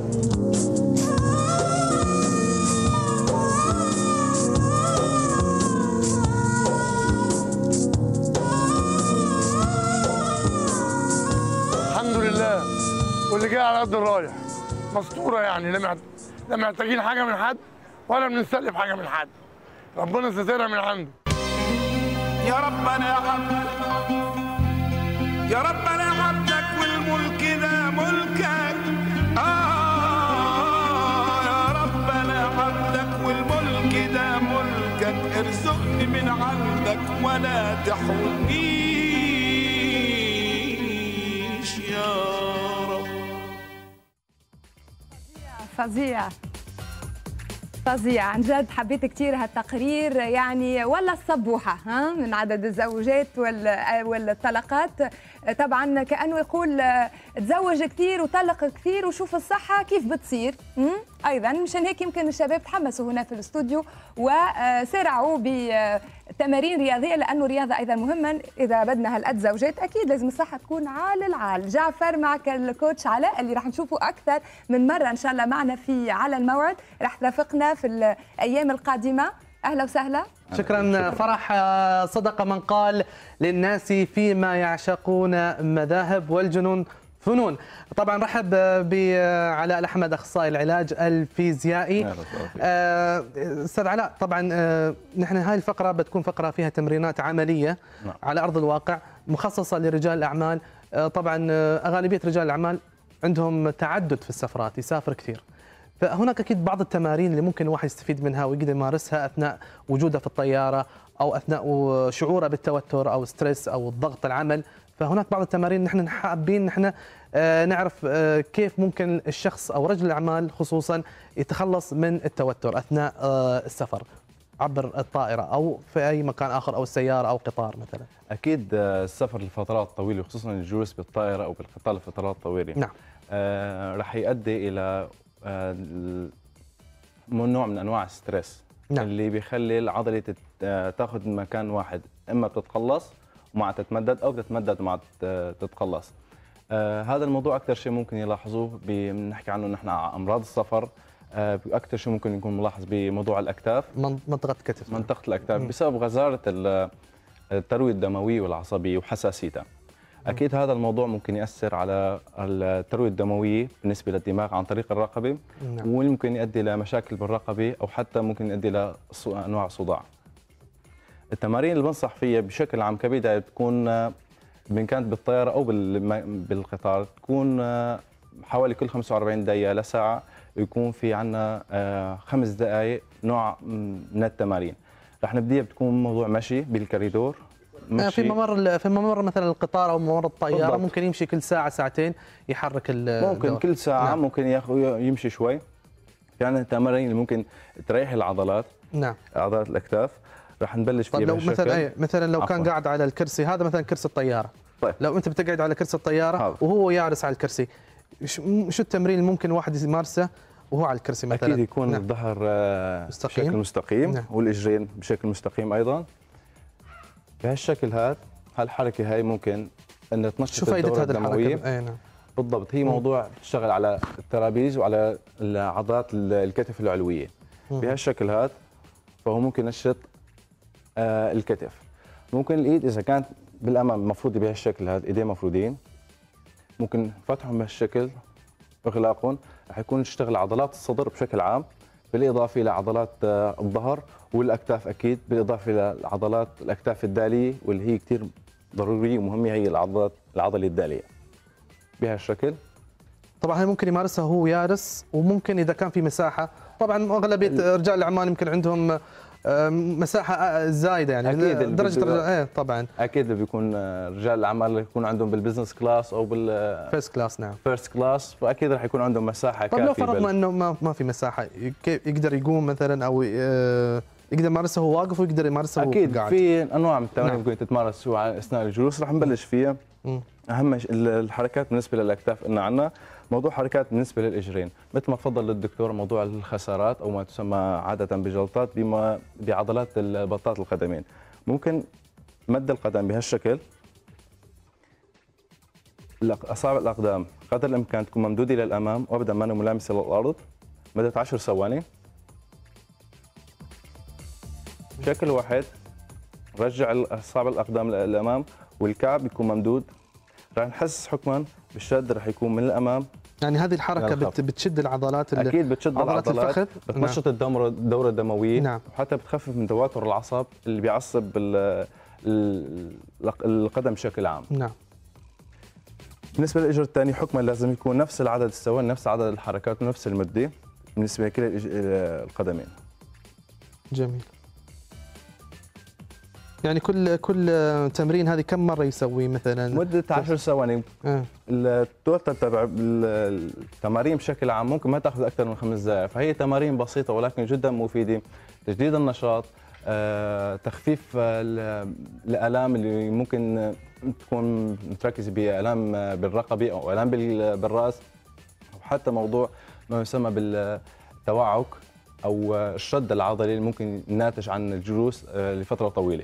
الحمد لله. واللي جاي على قد الرايح مستوره يعني، لا محتاجين حاجه من حد ولا بنستلف حاجه من حد. ربنا سترها من عنده. يا ربنا يا عبدك، يا ربنا يا عبدك والملك ده ملكك. يا ربنا يا عبدك والملك ده ملكك، ارزقني من عندك ولا تحرمنيش يا رب. فظيع عن جد. حبيت كثير هالتقرير يعني، ولا الصبوحه من عدد الزوجات والطلقات. طبعا كانه يقول تزوج كثير وطلق كثير وشوف الصحه كيف بتصير. ايضا مشان هيك يمكن الشباب تحمسوا هنا في الاستوديو وسارعوا بتمارين رياضيه، لانه الرياضه ايضا مهمه. اذا بدنا هالقد زوجات اكيد لازم الصحه تكون عال العال. جعفر معك الكوتش علاء اللي راح نشوفه اكثر من مره ان شاء الله معنا في على الموعد، راح ترافقنا في الايام القادمه. اهلا وسهلا. شكرا فرح. صدق من قال للناس فيما يعشقون مذاهب والجنون فنون. طبعا رحب بعلاء الأحمد أخصائي العلاج الفيزيائي. أستاذ علاء، طبعا نحن هاي الفقرة بتكون فقرة فيها تمرينات عملية على أرض الواقع مخصصة لرجال الأعمال. طبعا غالبية رجال الأعمال عندهم تعدد في السفرات، يسافر كثير، فهناك أكيد بعض التمارين اللي ممكن الواحد يستفيد منها ويقدر يمارسها أثناء وجوده في الطيارة أو أثناء شعوره بالتوتر أو ستريس أو الضغط العمل. فهناك بعض التمارين نحن حابين نحن نعرف كيف ممكن الشخص أو رجل الأعمال خصوصا يتخلص من التوتر أثناء السفر عبر الطائرة أو في أي مكان آخر أو السيارة أو قطار مثلا. أكيد السفر لفترات طويلة خصوصا الجلوس بالطائرة أو بالقطار لفترات طويلة نعم راح يؤدي إلى نوع من أنواع الستريس اللي بيخلي العضلة تاخذ مكان واحد، إما بتتقلص ومع تتمدد أو بتتمدد ومع تتقلص. هذا الموضوع أكثر شيء ممكن يلاحظوه بنحكي عنه نحن أمراض السفر. أكثر شيء ممكن يكون ملاحظ بموضوع الأكتاف، منطقة الكتف، منطقة الأكتاف بسبب غزارة التروية الدموية والعصبية وحساسيتها. أكيد هذا الموضوع ممكن يأثر على التروية الدموية بالنسبة للدماغ عن طريق الرقبة، وممكن يؤدي إلى مشاكل بالرقبة أو حتى ممكن يؤدي إلى أنواع صداع. التمارين اللي بنصح فيها بشكل عام كبداية بتكون إن كانت بالطيارة أو بالقطار تكون حوالي كل 45 دقيقة لساعة يكون في عنا 5 دقائق نوع من التمارين. رح نبدأ بتكون موضوع مشي بالكوريدور، في ممر مثلا القطار او ممر الطياره بالضبط. ممكن يمشي كل ساعه ساعتين يحرك ممكن كل ساعه نعم. ممكن يمشي شوي. يعني التمارين اللي ممكن تريح العضلات نعم عضلات الاكتاف رح نبلش فيها. طيب لو مثلا لو كان قاعد على الكرسي، هذا مثلا كرسي الطياره، طيب لو انت بتقعد على كرسي الطياره وهو يجلس على الكرسي، شو التمرين اللي ممكن الواحد يمارسه وهو على الكرسي مثلا؟ اكيد يكون نعم. الظهر بشكل مستقيم نعم. والاجرين بشكل مستقيم ايضا بهالشكل. هالحركه هاي ممكن ان تنشط الدوره الدمويه. نعم. بالضبط، هي موضوع تشتغل على الترابيز وعلى عضلات الكتف العلويه بهالشكل فهو ممكن ينشط الكتف. ممكن الايد اذا كانت بالامام مفروضه بهالشكل ايدين مفرودين، ممكن فتحهم بهالشكل اغلاقهم رح يكون تشتغل عضلات الصدر بشكل عام، بالاضافه الى عضلات الظهر والاكتاف اكيد، بالاضافه الى عضلات الاكتاف الداليه واللي هي كثير ضروريه ومهمه، هي العضله الداليه بهالشكل. طبعا هي ممكن يمارسها وهو جالس، وممكن اذا كان في مساحه. طبعا اغلبيه رجال الاعمال يمكن عندهم مساحه زايده يعني أكيد درجه طبعا اكيد اللي بيكون رجال الاعمال اللي يكون عندهم بالبزنس كلاس او فيرست كلاس. نعم فيرست كلاس، فاكيد رح يكون عندهم مساحه كافيه. طب لو فرضنا انه ما في مساحه، يقدر يقوم مثلا او يقدر يمارسها وهو واقف ويقدر يمارسها وهو اكيد قاعد؟ في انواع من التمارين ممكن تتمارس اثناء الجلوس، رح نبلش فيها. اهم الحركات بالنسبه للاكتاف قلنا عنها. موضوع حركات بالنسبه للاجرين مثل ما تفضل الدكتور، موضوع الخسارات او ما تسمى عاده بجلطات بعضلات البطاط القدمين. ممكن مد القدم بهالشكل، اصابع الاقدام قدر الامكان تكون ممدوده للامام وابدا ما ملامسه للارض مده 10 ثواني بشكل واحد. رجع اصابع الاقدام للامام والكعب يكون ممدود. راح نحس حكما بالشد راح يكون من الامام. يعني هذه الحركه بتشد العضلات، اكيد بتشد عضلات الفخذ، بتنشط الدوره الدمويه. نعم. وحتى بتخفف من تواتر العصب اللي بيعصب القدم بشكل عام. نعم. بالنسبه للاجر الثاني حكما لازم يكون نفس العدد الثواني، نفس عدد الحركات ونفس المده بالنسبه لكلا القدمين. جميل. يعني كل تمرين هذه كم مره يسوي مثلا؟ مده 10 ثواني. التوتال تبع التمارين بشكل عام ممكن ما تاخذ اكثر من 5 دقائق، فهي تمارين بسيطه ولكن جدا مفيده. تجديد النشاط، تخفيف الالام اللي ممكن تكون متركزه بالام بالرقبه او الام بالراس، وحتى موضوع ما يسمى بالتوعك او الشد العضلي اللي ممكن ناتج عن الجلوس لفتره طويله.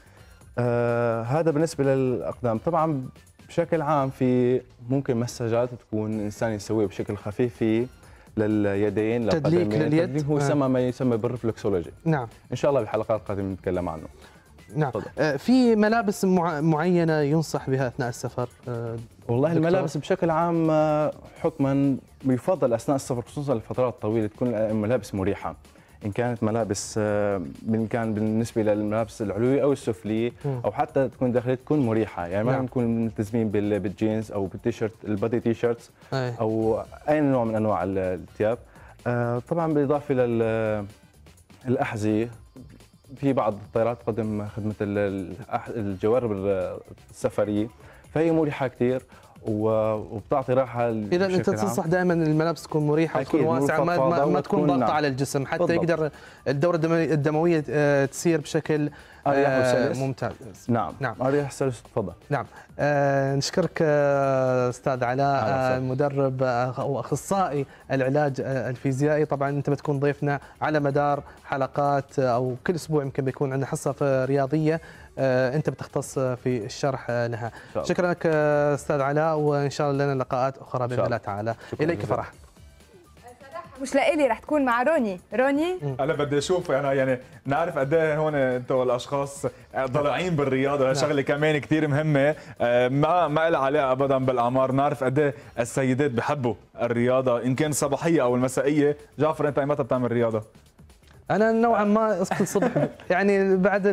هذا بالنسبه للاقدام. طبعا بشكل عام في ممكن مساجات تكون الانسان يسويها بشكل خفيف لليدين، تدليك لليد، هو يسمى ما يسمى بالرفلكسولوجي. نعم. ان شاء الله بالحلقات القادمه نتكلم عنه. نعم. في ملابس معينه ينصح بها اثناء السفر؟ والله دكتور. الملابس بشكل عام حكما يفضل اثناء السفر خصوصا لفترات طويله تكون ملابس مريحه. ان كانت ملابس كان بالنسبه للملابس العلويه او السفليه او حتى تكون داخليه تكون مريحه، يعني ما نكون ملتزمين بالجينز او بالتيشيرت البادي تيشيرتس او اي نوع من انواع الثياب. طبعا بالاضافه للاحذيه، في بعض الطيارات تقدم خدمه الجوارب السفريه، فهي مريحه كثير وبتعطي راحه. اذا انت تنصح دائما الملابس تكون مريحه وتكون واسعه، ما تكون ضاغطه على الجسم حتى بالضبط. يقدر الدوره الدمويه تسير بشكل اريح وسلس. ممتاز. نعم اريح وسلس. تفضل. نعم. نشكرك استاذ علاء، مدرب او اخصائي العلاج الفيزيائي. طبعا انت بتكون ضيفنا على مدار حلقات او كل اسبوع يمكن بيكون عندنا حصه رياضيه انت بتختص في الشرح لها. شكرا لك استاذ علاء، وان شاء الله لنا لقاءات اخرى باذن الله تعالى. اليك فرح. مش لإلي، رح تكون مع روني. انا بدي اشوف انا يعني نعرف قد ايه هون انتم الاشخاص ضالعين بالرياضه، شغله كمان كثير مهمه ما لها علاقه ابدا بالاعمار. نعرف قد ايه السيدات بحبوا الرياضه ان كان الصباحيه او المسائيه. جعفر انت متى بتعمل رياضه؟ انا نوعا ما كل صبح يعني بعد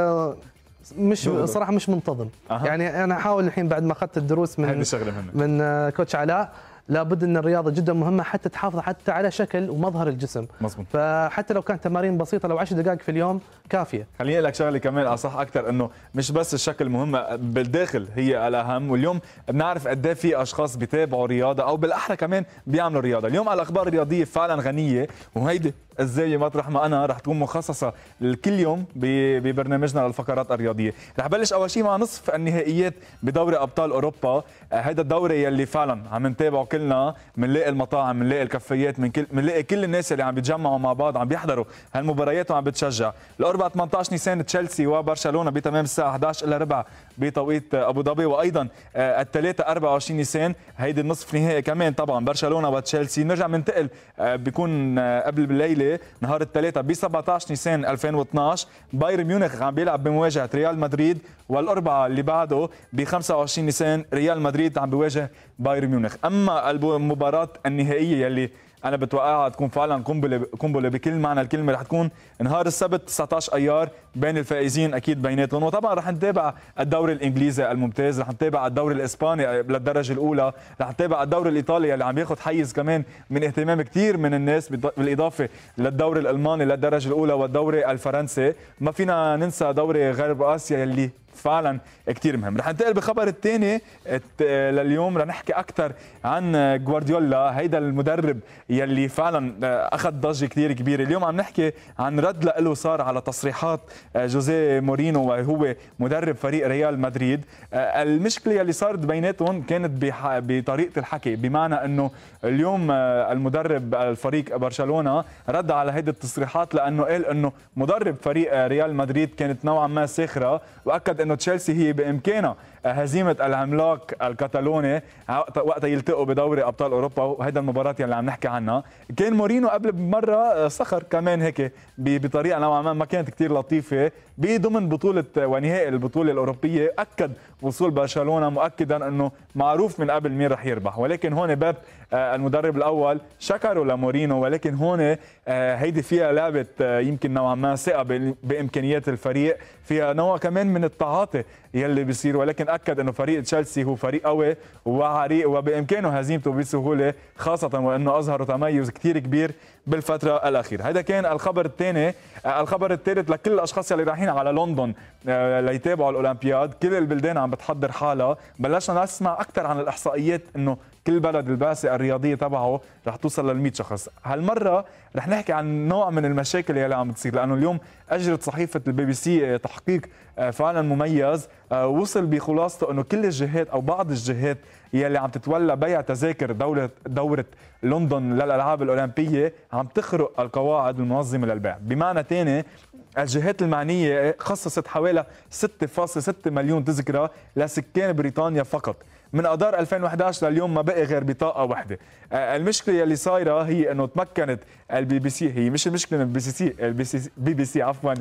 مش صراحه مش منتظم. يعني انا احاول الحين بعد ما اخذت الدروس من كوتش علاء، لابد ان الرياضه جدا مهمه حتى تحافظ حتى على شكل ومظهر الجسم. مظبوط. فحتى لو كانت تمارين بسيطه لو 10 دقائق في اليوم كافيه. خليني اقول لك شغله كمان اصح اكثر، انه مش بس الشكل مهمه، بالداخل هي الاهم. واليوم بنعرف قد ايه في اشخاص بيتابعوا رياضه او بالاحرى كمان بيعملوا رياضه. اليوم على الاخبار الرياضيه فعلا غنيه، وهيدي الزاويه مطرح ما انا رح تكون مخصصه كل يوم ببرنامجنا للفقرات الرياضيه. رح بلش اول شيء مع نصف النهائيات بدوري ابطال اوروبا. هيدا الدوري يلي فعلا عم نتابعه كلنا، بنلاقي المطاعم، بنلاقي الكافيات، بنلاقي كل الناس اللي عم بيتجمعوا مع بعض عم بيحضروا هالمباريات وعم بتشجع. الاربعاء 18 نيسان تشيلسي وبرشلونه بتمام الساعه 11 الا ربع بتوقيت ابو ظبي، وايضا الثلاثاء 24 نيسان هيدي النصف نهائي كمان طبعا برشلونه وتشيلسي. نرجع بننتقل بيكون قبل بالليله نهار الثلاثاء ب 17 نيسان 2012 بايرن ميونخ عم بيلعب بمواجهه ريال مدريد، والاربعاء اللي بعده ب 25 نيسان ريال مدريد عم بيواجه بايرن ميونخ. اما المباراه النهائيه يلي انا بتوقعها تكون فعلا قنبله بكل معنى الكلمه. رح تكون نهار السبت 19 ايار بين الفائزين اكيد بيناتهم. وطبعا رح نتابع الدوري الانجليزي الممتاز، رح نتابع الدوري الاسباني للدرجه الاولى، رح نتابع الدوري الايطالي اللي عم ياخذ حيز كمان من اهتمام كثير من الناس، بالاضافه للدوري الالماني للدرجه الاولى والدوري الفرنسي. ما فينا ننسى دوري غرب اسيا اللي فعلا كثير مهم. رح ننتقل بخبر الثاني لليوم، رح نحكي اكثر عن جوارديولا، هيدا المدرب يلي فعلا اخذ ضجه كثير كبيره. اليوم عم نحكي عن رد له صار على تصريحات جوزيه مورينو وهو مدرب فريق ريال مدريد. المشكله يلي صارت بيناتهم كانت بطريقه الحكي، بمعنى انه اليوم المدرب الفريق برشلونه رد على هيدي التصريحات لانه قال انه مدرب فريق ريال مدريد كانت نوعا ما ساخره، واكد انه تشيلسي هي بامكانها هزيمه العملاق الكتالوني وقتها يلتقوا بدوري ابطال اوروبا، وهيدا المباراه اللي عم نحكي عنها. كان مورينو قبل بمره سخر كمان هيك بطريقه نوعا ما كانت كثير لطيفه بضمن بطوله ونهائي البطوله الاوروبيه، اكد وصول برشلونه مؤكدا انه معروف من قبل مين رح يربح. ولكن هون باب المدرب الاول شكروا لمورينو، ولكن هون هيدي فيها لعبه يمكن نوعا ما ثقه بامكانيات الفريق، فيها نوع كمان من التعاطي يلي بيصير. ولكن اكد انه فريق تشيلسي هو فريق قوي وعريق وبامكانه هزيمته بسهوله، خاصه وانه اظهروا تميز كثير كبير بالفتره الاخيره. هذا كان الخبر الثاني. الخبر الثالث لكل الاشخاص اللي رايحين على لندن ليتابعوا الاولمبياد، كل البلدان عم بتحضر حالها. بلشنا نسمع اكثر عن الاحصائيات انه كل بلد البعثه الرياضيه تبعه رح توصل لل 100 شخص. هالمره رح نحكي عن نوع من المشاكل يلي عم بتصير، لانه اليوم اجرت صحيفه البي بي سي تحقيق فعلا مميز وصل بخلاصته انه كل الجهات او بعض الجهات يلي عم تتولى بيع تذاكر دوره لندن للالعاب الاولمبيه عم تخرق القواعد المنظمه للبيع. بمعنى ثاني الجهات المعنيه خصصت حوالي 6.6 مليون تذكره لسكان بريطانيا فقط. من اذار 2011 لليوم ما بقي غير بطاقه واحده. المشكله يلي صايره هي انه تمكنت البي بي سي، هي مش المشكله من البي بي سي عفوا،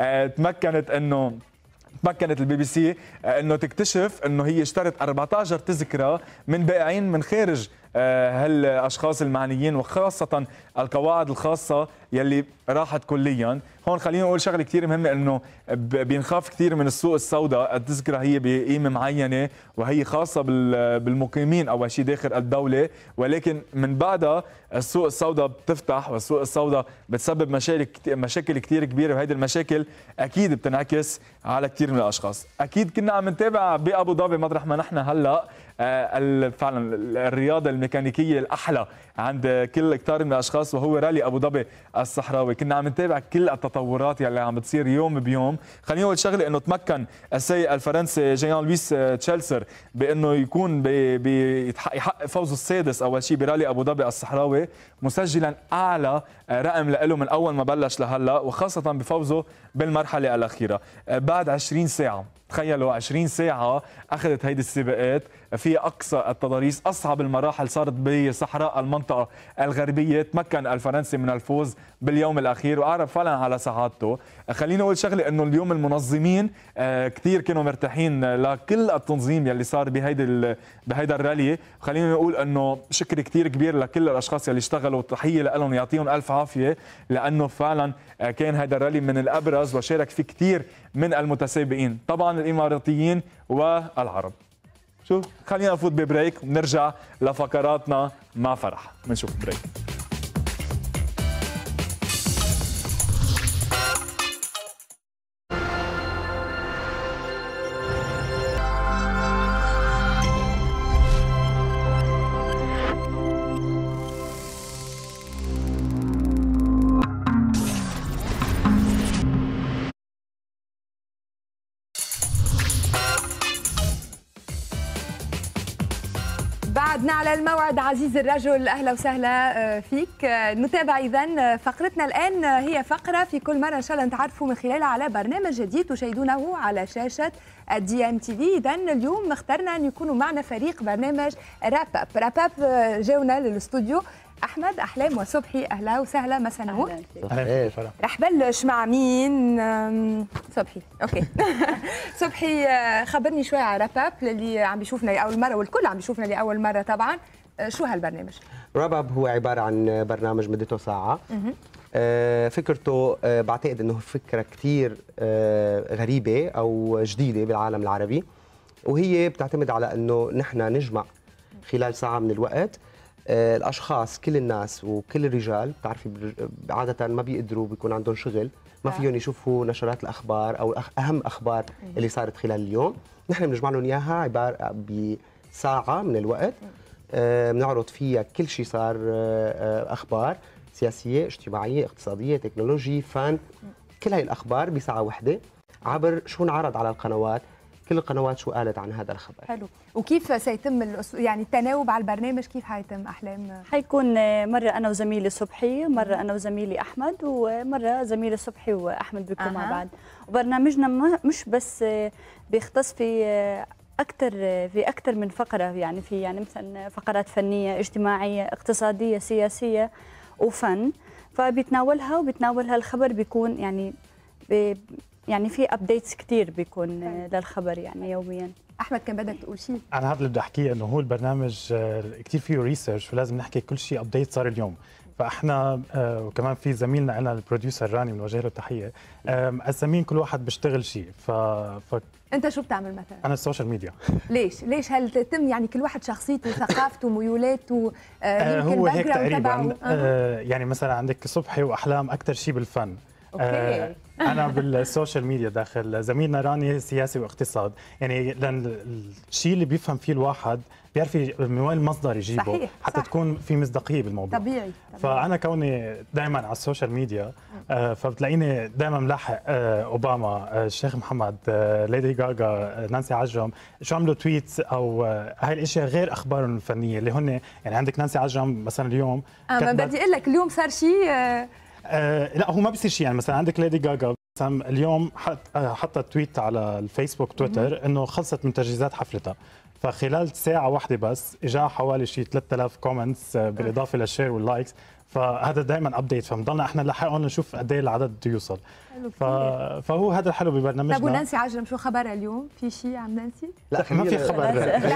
تمكنت البي بي سي انه تكتشف انه هي اشترت 14 تذكره من بائعين من خارج هالاشخاص المعنيين، وخاصه القواعد الخاصه يلي راحت كليا. هون خلينا نقول شغله كثير مهمه، انه بينخاف كثير من السوق السوداء. التذكره هي بقيمه معينه وهي خاصه بالمقيمين اول شيء داخل الدوله، ولكن من بعدها السوق السوداء بتفتح، والسوق السوداء بتسبب مشاكل كثير كبيره، وهيدي المشاكل اكيد بتنعكس على كثير من الاشخاص. اكيد كنا عم نتابع بابو ظبي مطرح ما نحن هلا فعلا الرياضه الميكانيكيه الاحلى عند كثير من الاشخاص، وهو رالي ابو ظبي الصحراوي. كنا عم نتابع كل التطورات يلي عم بتصير يوم بيوم. خليني اقول شغله، انه تمكن السيد الفرنسي جيان لويس تشيلسر بانه يكون يحقق فوزه السادس اول شيء برالي ابو ظبي الصحراوي، مسجلا اعلى رقم له من اول ما بلش لهلا، وخاصه بفوزه بالمرحله الاخيره بعد 20 ساعه. تخيلوا 20 ساعة أخذت هيدي السباقات، في أقصى التضاريس، أصعب المراحل صارت بصحراء المنطقة الغربية. تمكن الفرنسي من الفوز باليوم الأخير وأعرف فعلا على سعادته. خليني أقول شغلة، أنه اليوم المنظمين كثير كانوا مرتاحين لكل التنظيم يلي صار بهيدا الرالي. خلينا نقول أنه شكر كثير كبير لكل الأشخاص يلي اشتغلوا، تحية لهم يعطيهم ألف عافية، لأنه فعلا كان هيدا الرالي من الأبرز وشارك فيه كثير من المتسابقين، طبعا الإماراتيين والعرب. شو خلينا نفوت ببريك ونرجع لفقراتنا مع فرح. بنشوف بريك. بعدنا على الموعد عزيزي الرجل، اهلا وسهلا فيك. نتابع اذا فقرتنا الان، هي فقره في كل مره ان شاء الله نتعرفوا من خلالها على برنامج جديد تشاهدونه على شاشه الدي ام تي في. اذا اليوم اخترنا ان يكونوا معنا فريق برنامج راب اب جاونا للاستوديو احمد، احلام وصبحي. اهلا وسهلا، مساء نور. رح بلش مع مين؟ صبحي. اوكي. صبحي، خبرني شوي على راب اب للي عم بيشوفنا لاول مره، والكل عم بيشوفنا لاول مره طبعا. شو هالبرنامج؟ راب اب هو عباره عن برنامج مدته ساعه. فكرته بعتقد انه فكره كثير غريبه او جديده بالعالم العربي، وهي بتعتمد على انه نحن نجمع خلال ساعه من الوقت الاشخاص، كل الناس وكل الرجال، بتعرفي عاده ما بيقدروا، بيكون عندهم شغل، ما فيهم يشوفوا نشرات الاخبار او اهم اخبار اللي صارت خلال اليوم. نحن بنجمع لهم اياها عباره بساعه من الوقت، بنعرض فيها كل شيء صار، اخبار سياسيه، اجتماعيه، اقتصاديه، تكنولوجي، فن، كل هاي الاخبار بساعه واحده عبر شو انعرض على القنوات، كل القنوات شو قالت عن هذا الخبر. حلو. وكيف سيتم يعني التناوب على البرنامج؟ كيف حيتم احلام؟ حيكون مره انا وزميلي صبحي، مره انا وزميلي احمد، ومره زميلي صبحي واحمد بيكونوا مع بعض. وبرنامجنا مش بس بيختص في اكثر من فقره، يعني في يعني مثلا فقرات فنيه، اجتماعيه، اقتصاديه، سياسيه وفن، فبيتناولها الخبر، بيكون يعني في ابديتس كثير بيكون للخبر يعني يوميا. احمد كان بدك تقول شيء؟ انا هذا اللي بدي احكيه، انه هو البرنامج كثير فيه ريسيرش، ولازم نحكي كل شيء ابديت صار اليوم. فاحنا وكمان في زميلنا لنا البروديوسر راني، بنوجه له تحيه، مقسمين كل واحد بيشتغل شيء. انت شو بتعمل مثلا؟ انا السوشيال ميديا. ليش هل تتم يعني كل واحد شخصيته وثقافته وميولاته يمكن هو هيك تقريبا. يعني مثلا عندك صبحي واحلام اكثر شيء بالفن. اوكي. انا بالسوشيال ميديا داخل، زميلنا راني سياسي واقتصاد، يعني لان الشيء اللي بيفهم فيه الواحد بيعرف من وين المصدر يجيبه. صحيح. حتى تكون في مصداقيه بالموضوع. طبيعي. فانا كوني دائما على السوشيال ميديا، فبتلاقيني دائما ملاحق اوباما، الشيخ محمد، ليدي غاغا، نانسي عجرم، شو عملوا تويتس او هاي الاشياء، غير اخبارهم الفنيه اللي هن يعني عندك نانسي عجرم مثلا اليوم. ما بدي اقول لك اليوم صار شيء. لا هو ما بيصير شيء، يعني مثلا عندك ليدي غاغا مثلا اليوم حطت تويت على الفيسبوك تويتر انه خلصت من تجهيزات حفلتها، فخلال ساعه واحده بس اجى حوالي شيء 3000 كومنتس بالاضافه للشير واللايكس. فهذا دائما ابديت، فبنضلنا احنا نلحقهم نشوف قد ايه العدد بده يوصل. فهو هذا الحلو ببرنامجنا. طيب ونانسي عجرم شو خبرها اليوم؟ في شيء عن نانسي؟ لا ما في خبر.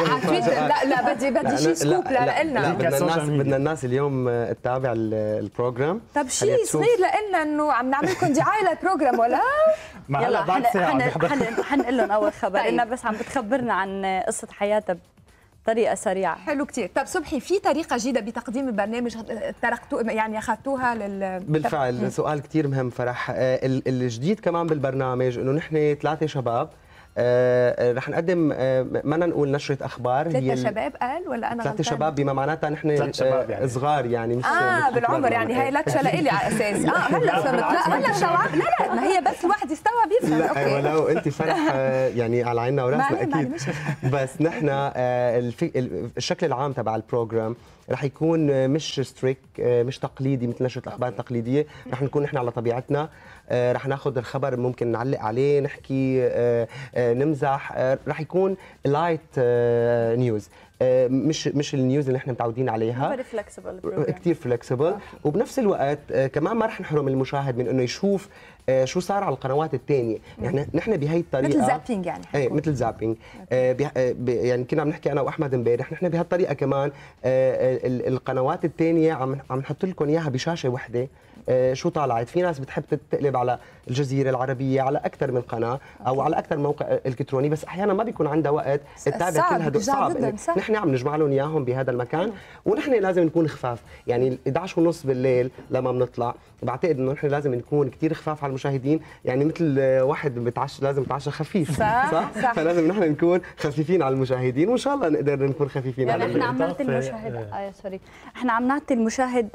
لا بدي شيء سكوب لنا. بدنا الناس اليوم تتابع البروجرام. طب شيء صغير لنا انه عم نعمل لكم دعايه للبروجرام ولا؟ يلا حنقول لهم اول خبر انها بس عم بتخبرنا عن قصه حياتها بطريقه سريعه. حلو كثير. طب صبحي، في طريقه جديده بتقديم البرنامج يعني اخذتوها بالفعل. سؤال كثير مهم فرح. الجديد كمان بالبرنامج انه نحن 3 شباب رح نقدم، ما نقول نشرة أخبار. 3 شباب قال ولا أنا 3 شباب بما معناتها نحن يعني صغار يعني مش بالعمر، يعني هي لتشة لإلي على أساس هلا فهمت. لا هلا استوعب. لا ما هي بس الواحد يستوعب يفهم. لا ولو أنت فرح يعني على عيننا وراسنا أكيد. بس نحن الشكل العام تبع البروجرام رح يكون مش ستريك، مش تقليدي مثل نشرة الأخبار التقليدية. رح نكون نحن على طبيعتنا، رح ناخذ الخبر ممكن نعلق عليه، نحكي، نمزح. رح يكون لايت نيوز، مش النيوز اللي نحن متعودين عليها. كثير فلكسبل. وبنفس الوقت كمان ما رح نحرم المشاهد من انه يشوف شو صار على القنوات الثانيه. يعني نحن بهي الطريقه مثل زابينج، يعني ايه مثل زابينج. يعني كنا عم نحكي انا واحمد امبارح، نحن بهالطريقه كمان القنوات الثانيه عم نحط لكم اياها بشاشه وحده. شو طالعت. في ناس بتحب تقلب على الجزيره العربيه، على اكثر من قناه او على اكثر موقع الكتروني، بس احيانا ما بيكون عندها وقت تتابع كل هدول. صعب. نحن عم نجمع لهم اياهم بهذا المكان، ونحن لازم نكون خفاف. يعني 11:30 بالليل لما بنطلع، بعتقد انه نحن لازم نكون كثير خفاف على المشاهدين، يعني مثل واحد بتعشى لازم يتعشى خفيف. صح؟ فلازم نحن نكون خفيفين على المشاهدين، وان شاء الله نقدر نكون خفيفين يعني على احنا عم نعطي المشاهد احنا عم نعطي المشاهد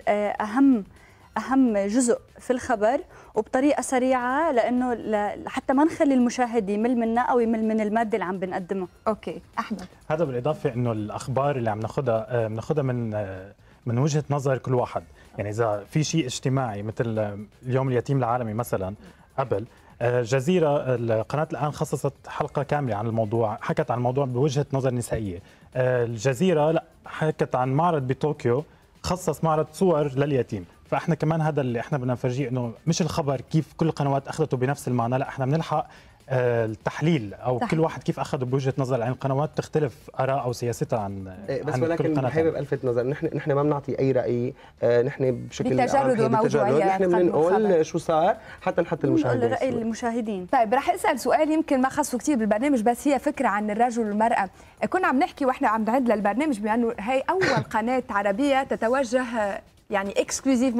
اهم جزء في الخبر وبطريقه سريعه، لانه حتى ما نخلي المشاهد يمل منا او يمل من الماده اللي عم بنقدمها. اوكي احمد. هذا بالاضافه انه الاخبار اللي عم ناخذها من وجهه نظر كل واحد. يعني اذا في شيء اجتماعي مثل اليوم اليتيم العالمي مثلا، قبل جزيره قناه الان خصصت حلقه كامله عن الموضوع، حكت عن الموضوع بوجهه نظر نسائيه. الجزيره لا حكت عن معرض بطوكيو، خصص معرض صور لليتيم. فاحنا كمان هذا اللي احنا بدنا نفرجيه، انه مش الخبر كيف كل القنوات اخذته بنفس المعنى، لا احنا بنلحق التحليل او كل واحد كيف اخذه بوجهه نظر، يعني القنوات تختلف اراء او سياستها عن بس عن ولكن حابب الفت نظر، نحن ما بنعطي اي راي، نحن بشكل بتجرد وموضوعيه، نحن بنقول شو صار حتى نحط المشاهدين راي المشاهدين. طيب رح اسال سؤال يمكن ما خصه كثير بالبرنامج، بس هي فكره عن الرجل والمراه. كنا عم نحكي واحنا عم نعد للبرنامج بانه هي اول قناه عربيه تتوجه يعني اكسكلوزيف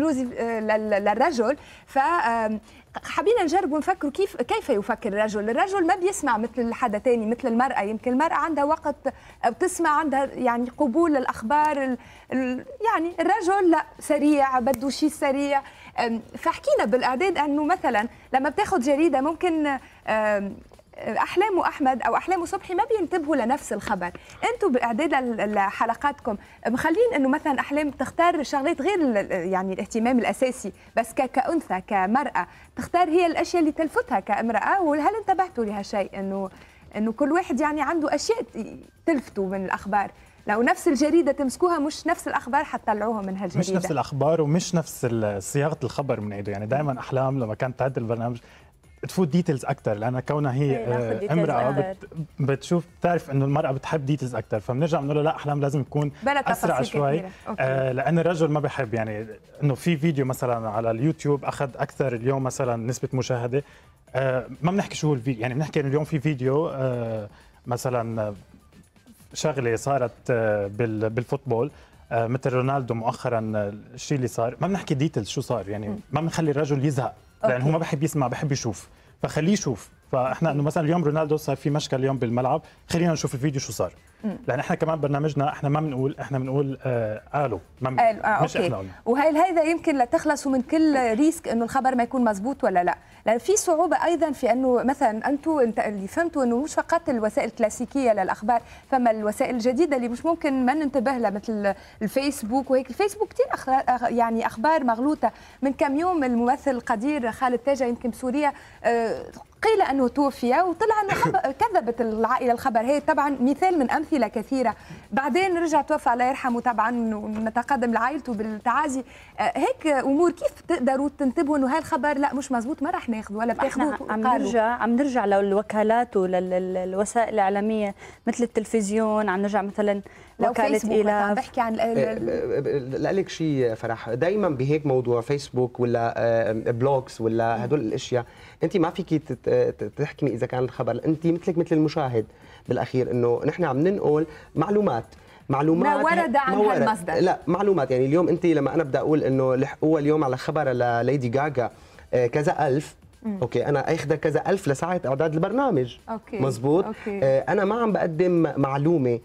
للرجل، ف حبينا نجرب ونفكر كيف يفكر الرجل. الرجل ما بيسمع مثل حدا تاني مثل المرأة. يمكن المرأة عندها وقت بتسمع، عندها يعني قبول للأخبار، يعني الرجل لا، سريع، بده شيء سريع. فحكينا بالإعداد أنه مثلا لما بتاخد جريدة ممكن أحلام وأحمد أو أحلام وصبحي ما بينتبهوا لنفس الخبر. أنتم بإعداد لحلقاتكم مخلين أنه مثلا أحلام تختار شغلات غير يعني الاهتمام الأساسي، بس كأنثى كمرأة تختار هي الأشياء اللي تلفتها كامرأة. وهل انتبهتوا لهالشيء أنه كل واحد يعني عنده أشياء تلفته من الأخبار؟ لو نفس الجريدة تمسكوها مش نفس الأخبار حتطلعوها من هالجريدة، مش نفس الأخبار ومش نفس صياغة الخبر من عيده. يعني دائما أحلام لما كانت تعد البرنامج تفوت ديتيلز اكثر، لان كونها هي امراه بتشوف بتعرف انه المراه بتحب ديتيلز اكثر، فبنرجع بنقول لا احلام لازم تكون اسرع شوي. لان الرجل ما بحب يعني انه في فيديو مثلا على اليوتيوب اخذ اكثر اليوم مثلا نسبه مشاهده، ما بنحكي شو هو الفيديو، يعني بنحكي انه اليوم في فيديو مثلا شغله صارت بالفوتبول مثل رونالدو مؤخرا، الشيء اللي صار ما بنحكي ديتيلز شو صار، يعني ما بنخلي الرجل يزهق لأن هو ما بحب يسمع، بحب يشوف، فخليه يشوف. فاحنا انه مثلا اليوم رونالدو صار في مشكله اليوم بالملعب، خلينا نشوف الفيديو شو صار. لان احنا كمان برنامجنا احنا ما بنقول، احنا بنقول قالوا مش احنا قلنا. وهي هذا يمكن لتخلصوا من كل ريسك انه الخبر ما يكون مزبوط ولا لا، لان في صعوبه ايضا في انه مثلا انتم اللي فهمتوا انه مش فقط الوسائل الكلاسيكيه للاخبار، فما الوسائل الجديده اللي مش ممكن ما ننتبه لها مثل الفيسبوك وهيك. الفيسبوك كثير يعني اخبار مغلوطه. من كم يوم الممثل القدير خالد تاجة يمكن بسوريا قيل انه توفي، وطلع انه كذبت العائله الخبر. هي طبعا مثال من امثله كثيره. بعدين رجع توفى الله يرحمه طبعا، ونتقدم لعائلته بالتعازي. هيك امور كيف تقدروا تنتبهوا انه هاي الخبر لا مش مزبوط ما رح ناخذه ولا بتاخذوه؟ عم نرجع للوكالات وللوسائل الاعلاميه مثل التلفزيون، عم نرجع مثلا وكاله إيلاف. عم بحكي عن لك شيء فرح، دائما بهيك موضوع فيسبوك ولا بلوجز ولا هدول الاشياء انت ما فيكي تحكمي اذا كان الخبر، انت مثلك مثل المشاهد بالاخير، انه نحن عم ننقل معلومات ما ورد عن هالمصدر. لا معلومات، يعني اليوم انت لما انا بدي اقول انه لحقوها اليوم على خبر لليدي جاجا كذا ألف، اوكي انا اخذ كذا ألف لساعه اعداد البرنامج، أوكي. مزبوط. انا ما عم بقدم معلومه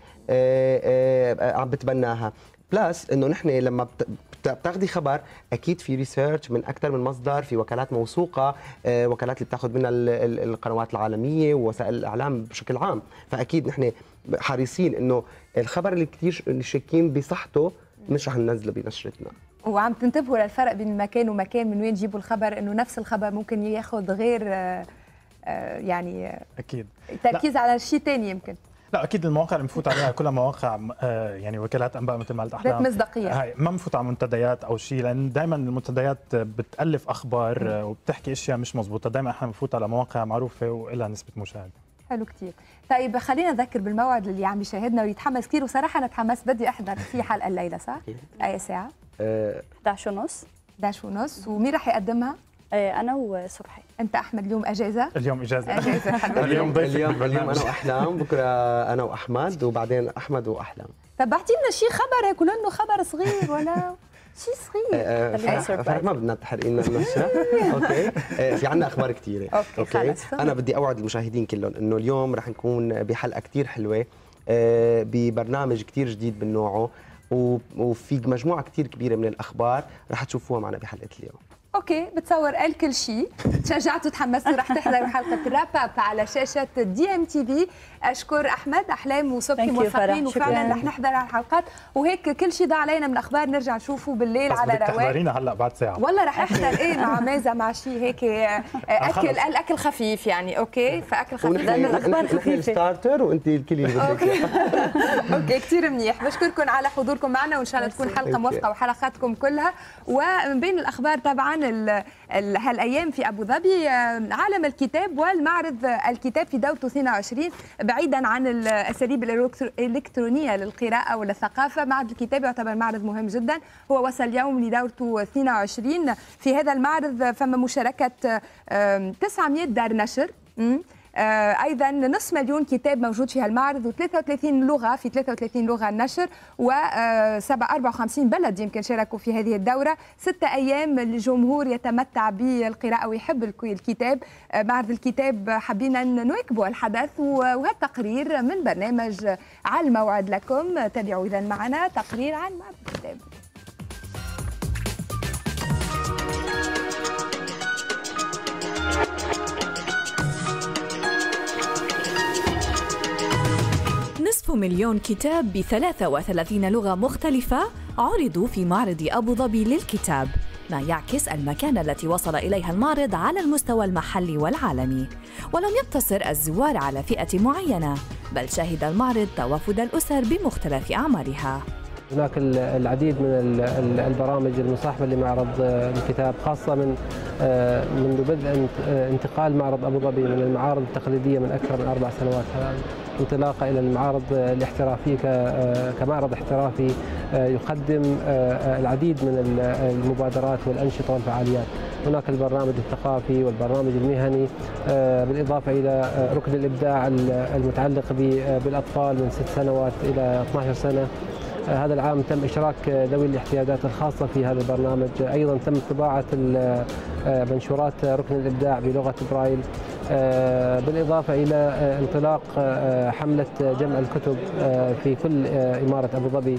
عم بتبناها. بلس انه نحن لما بتاخذي خبر اكيد في ريسيرش من اكثر من مصدر، في وكالات موثوقه، وكالات اللي بتاخذ منها القنوات العالميه ووسائل الاعلام بشكل عام، فاكيد نحن حريصين انه الخبر اللي كثير شاكين بصحته مش رح ننزله بنشرتنا. وعم تنتبهوا للفرق بين مكان ومكان، من وين تجيبوا الخبر، انه نفس الخبر ممكن ياخذ غير يعني اكيد تركيز على شيء ثاني يمكن. لا اكيد المواقع اللي بنفوت عليها كلها مواقع يعني وكالات انباء مثل ما قلت احلام، ذات مصداقيه. هاي ما بنفوت على منتديات او شيء، لان دائما المنتديات بتالف اخبار وبتحكي اشياء مش مزبوطه. دائما احنا بنفوت على مواقع معروفه ولها نسبه مشاهده. حلو كثير. طيب خلينا نذكر بالموعد اللي عم يشاهدنا ويتحمس كثير، وصراحه انا تحمست بدي احضر في حلقه الليله، صح؟ اي ساعه؟ 11:30. 11:30. ومين رح يقدمها؟ انا وصبحي. انت احمد اليوم اجازه؟ اليوم اجازه. اليوم انا واحلام، بكره انا واحمد، وبعدين احمد واحلام. طب بعتي لنا شيء خبر هيك، انه خبر صغير ولا شيء صغير. فرح ما بدنا تحرقي لنا النشره. اوكي في عندنا اخبار كثيره. اوكي انا بدي اوعد المشاهدين كلهم انه اليوم رح نكون بحلقه كثير حلوه، ببرنامج كثير جديد من نوعه، وفي مجموعه كثير كبيره من الاخبار رح تشوفوها معنا بحلقه اليوم. اوكي بتصور قال كل شيء، تشجعتوا تحمسوا رح تحضروا حلقه راب اب على شاشه DMTV. اشكر احمد، احلام وصبحي موفقين، وفعلا رح نحضر الحلقات، وهيك كل شيء ضاع علينا من اخبار نرجع نشوفه بالليل على رواق. تحضرينا هلا بعد ساعه والله رح احضر مع ميزه مع شيء هيك اكل خفيف يعني. اوكي فاكل خفيف لانه الاخبار خفيفه، الستارتر وانت الكل اللي بدك. اوكي كثير منيح. بشكركم على حضوركم معنا، وان شاء الله تكون حلقه موفقه وحلقاتكم كلها. ومن بين الاخبار طبعا طبعا هالايام في ابو ظبي عالم الكتاب والمعرض الكتاب في دورته 22 بعيدا عن الاساليب الالكترونيه للقراءه والثقافه. معرض الكتاب يعتبر معرض مهم جدا، هو وصل اليوم لدورته 22. في هذا المعرض فما مشاركه 900 دار نشر، ايضا نصف مليون كتاب موجود في هالمعرض و33 لغه في 33 لغه النشر، و 54 بلد يمكن شاركوا في هذه الدوره. 6 ايام الجمهور يتمتع بالقراءه ويحب الكتاب. معرض الكتاب حبينا نواكبوا الحدث، وهذا تقرير من برنامج على الموعد لكم. تابعوا اذا معنا تقرير عن معرض الكتاب. نصف مليون كتاب ب33 لغة مختلفة عرضوا في معرض أبو ظبي للكتاب، ما يعكس المكانة التي وصل إليها المعرض على المستوى المحلي والعالمي. ولم يقتصر الزوار على فئة معينة، بل شهد المعرض توافد الأسر بمختلف أعمارها. هناك العديد من البرامج المصاحبة لمعرض الكتاب، خاصة منذ بدء انتقال معرض أبو ظبي من المعارض التقليدية من أكثر من 4 سنوات، انطلاقه إلى المعارض الاحترافي كمعرض احترافي يقدم العديد من المبادرات والأنشطة والفعاليات. هناك البرنامج الثقافي والبرنامج المهني، بالإضافة إلى ركن الإبداع المتعلق بالأطفال من 6 سنوات إلى 12 سنة. هذا العام تم إشراك ذوي الاحتياجات الخاصة في هذا البرنامج. أيضا تم طباعة منشورات ركن الإبداع بلغة برايل، بالإضافة إلى انطلاق حملة جمع الكتب في كل إمارة أبو ظبي.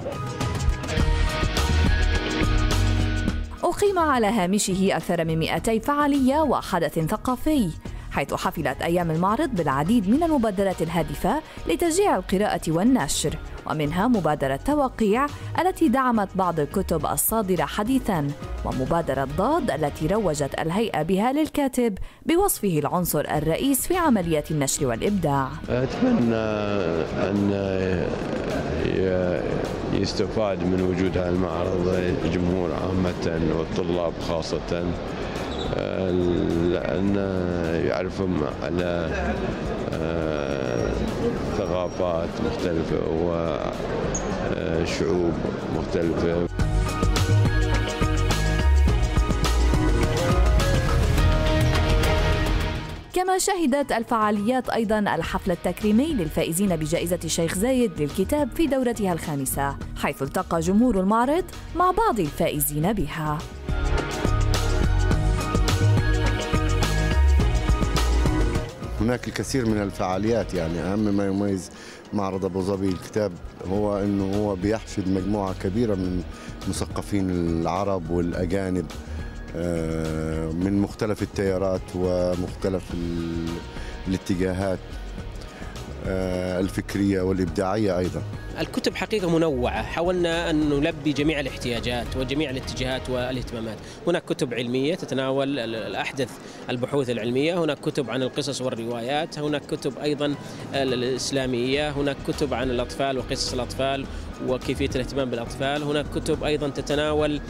أقيم على هامشه أكثر من 200 فعالية وحدث ثقافي، حيث حفلت أيام المعرض بالعديد من المبادرات الهادفة لتشجيع القراءة والنشر، ومنها مبادرة توقيع التي دعمت بعض الكتب الصادرة حديثاً، ومبادرة ضاد التي روجت الهيئة بها للكاتب بوصفه العنصر الرئيس في عملية النشر والإبداع. أتمنى أن يستفاد من وجود هذا المعرض الجمهور عامة والطلاب خاصة، لأن يعرفهم على ثقافات مختلفة وشعوب مختلفة. كما شهدت الفعاليات أيضاً الحفل التكريمي للفائزين بجائزة الشيخ زايد للكتاب في دورتها ال5، حيث التقى جمهور المعرض مع بعض الفائزين بها. هناك الكثير من الفعاليات، يعني أهم ما يميز معرض أبو ظبي الكتاب هو أنه هو بيحشد مجموعة كبيرة من مثقفين العرب والأجانب من مختلف التيارات ومختلف الاتجاهات الفكرية والإبداعية أيضا. الكتب حقيقة منوعة، حاولنا أن نلبي جميع الاحتياجات وجميع الاتجاهات والاهتمامات. هناك كتب علمية تتناول الأحدث البحوث العلمية، هناك كتب عن القصص والروايات، هناك كتب أيضا الإسلامية، هناك كتب عن الأطفال وقصص الأطفال وكيفية الاهتمام بالأطفال، هناك كتب أيضا تتناول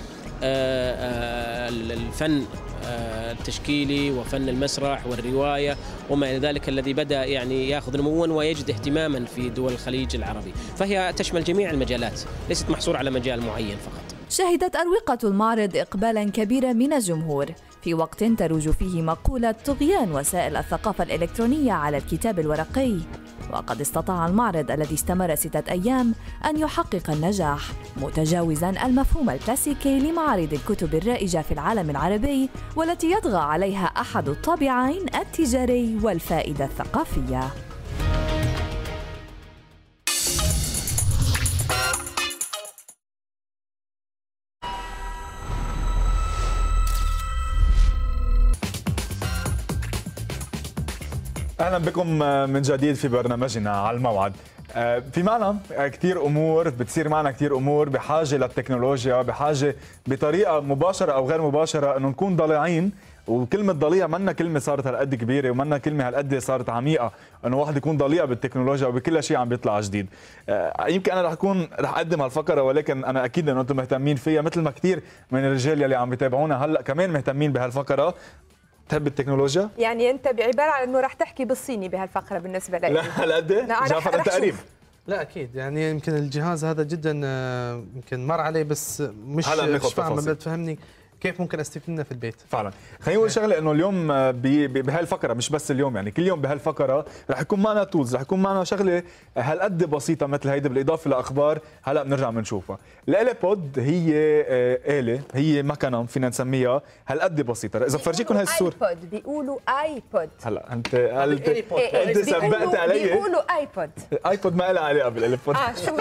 الفن التشكيلي وفن المسرح والرواية وما إلى ذلك، الذي بدأ يعني يأخذ نموا ويجد اهتماما في دول الخليج العربي، فهي تشمل جميع المجالات، ليست محصورة على مجال معين فقط. شهدت أروقة المعرض إقبالاً كبيراً من الجمهور في وقت تروج فيه مقولة طغيان وسائل الثقافة الإلكترونية على الكتاب الورقي. وقد استطاع المعرض الذي استمر 6 أيام أن يحقق النجاح، متجاوزاً المفهوم الكلاسيكي لمعارض الكتب الرائجة في العالم العربي، والتي يطغى عليها أحد الطابعين التجاري والفائدة الثقافية. اهلا بكم من جديد في برنامجنا على الموعد. في معنا كثير امور، بتصير معنا كثير امور بحاجه للتكنولوجيا، بحاجه بطريقه مباشره او غير مباشره انه نكون ضالعين وكلمه ضليع منا كلمه صارت هالقد كبيره، ومنا كلمه هالقد صارت عميقه انه واحد يكون ضليع بالتكنولوجيا وبكل شيء عم بيطلع جديد. يمكن انا رح اقدم هالفقره، ولكن انا اكيد انه انتم مهتمين فيها مثل ما كثير من الرجال يلي عم بيتابعونا هلا كمان مهتمين بهالفقره. تحب التكنولوجيا؟ يعني انت بعباره عن انه رح تحكي بالصيني بهالفقره بالنسبه لي. لا هالقد؟ جعفر انت قريب. لا اكيد، يعني يمكن الجهاز هذا جدا يمكن مر علي، بس مش فاهم، ما بتفهمني كيف ممكن استفيد منه في البيت. فعلا خلينا نقول شغله انه اليوم بهالفقره، مش بس اليوم يعني كل يوم بهالفقره رح يكون معنا تولز، رح يكون معنا شغله هالقد بسيطه مثل هيدي بالاضافه لاخبار هلا بنرجع بنشوفها. الاليبود هي آلة، هي مكنه فينا نسميها هالقد بسيطه. اذا بفرجيكم هاي الصوره ايبود، بيقولوا ايبود. هلا انت سبقت علي. بيقولوا ايبود. ايبود ما لها علاقه بالاليبود.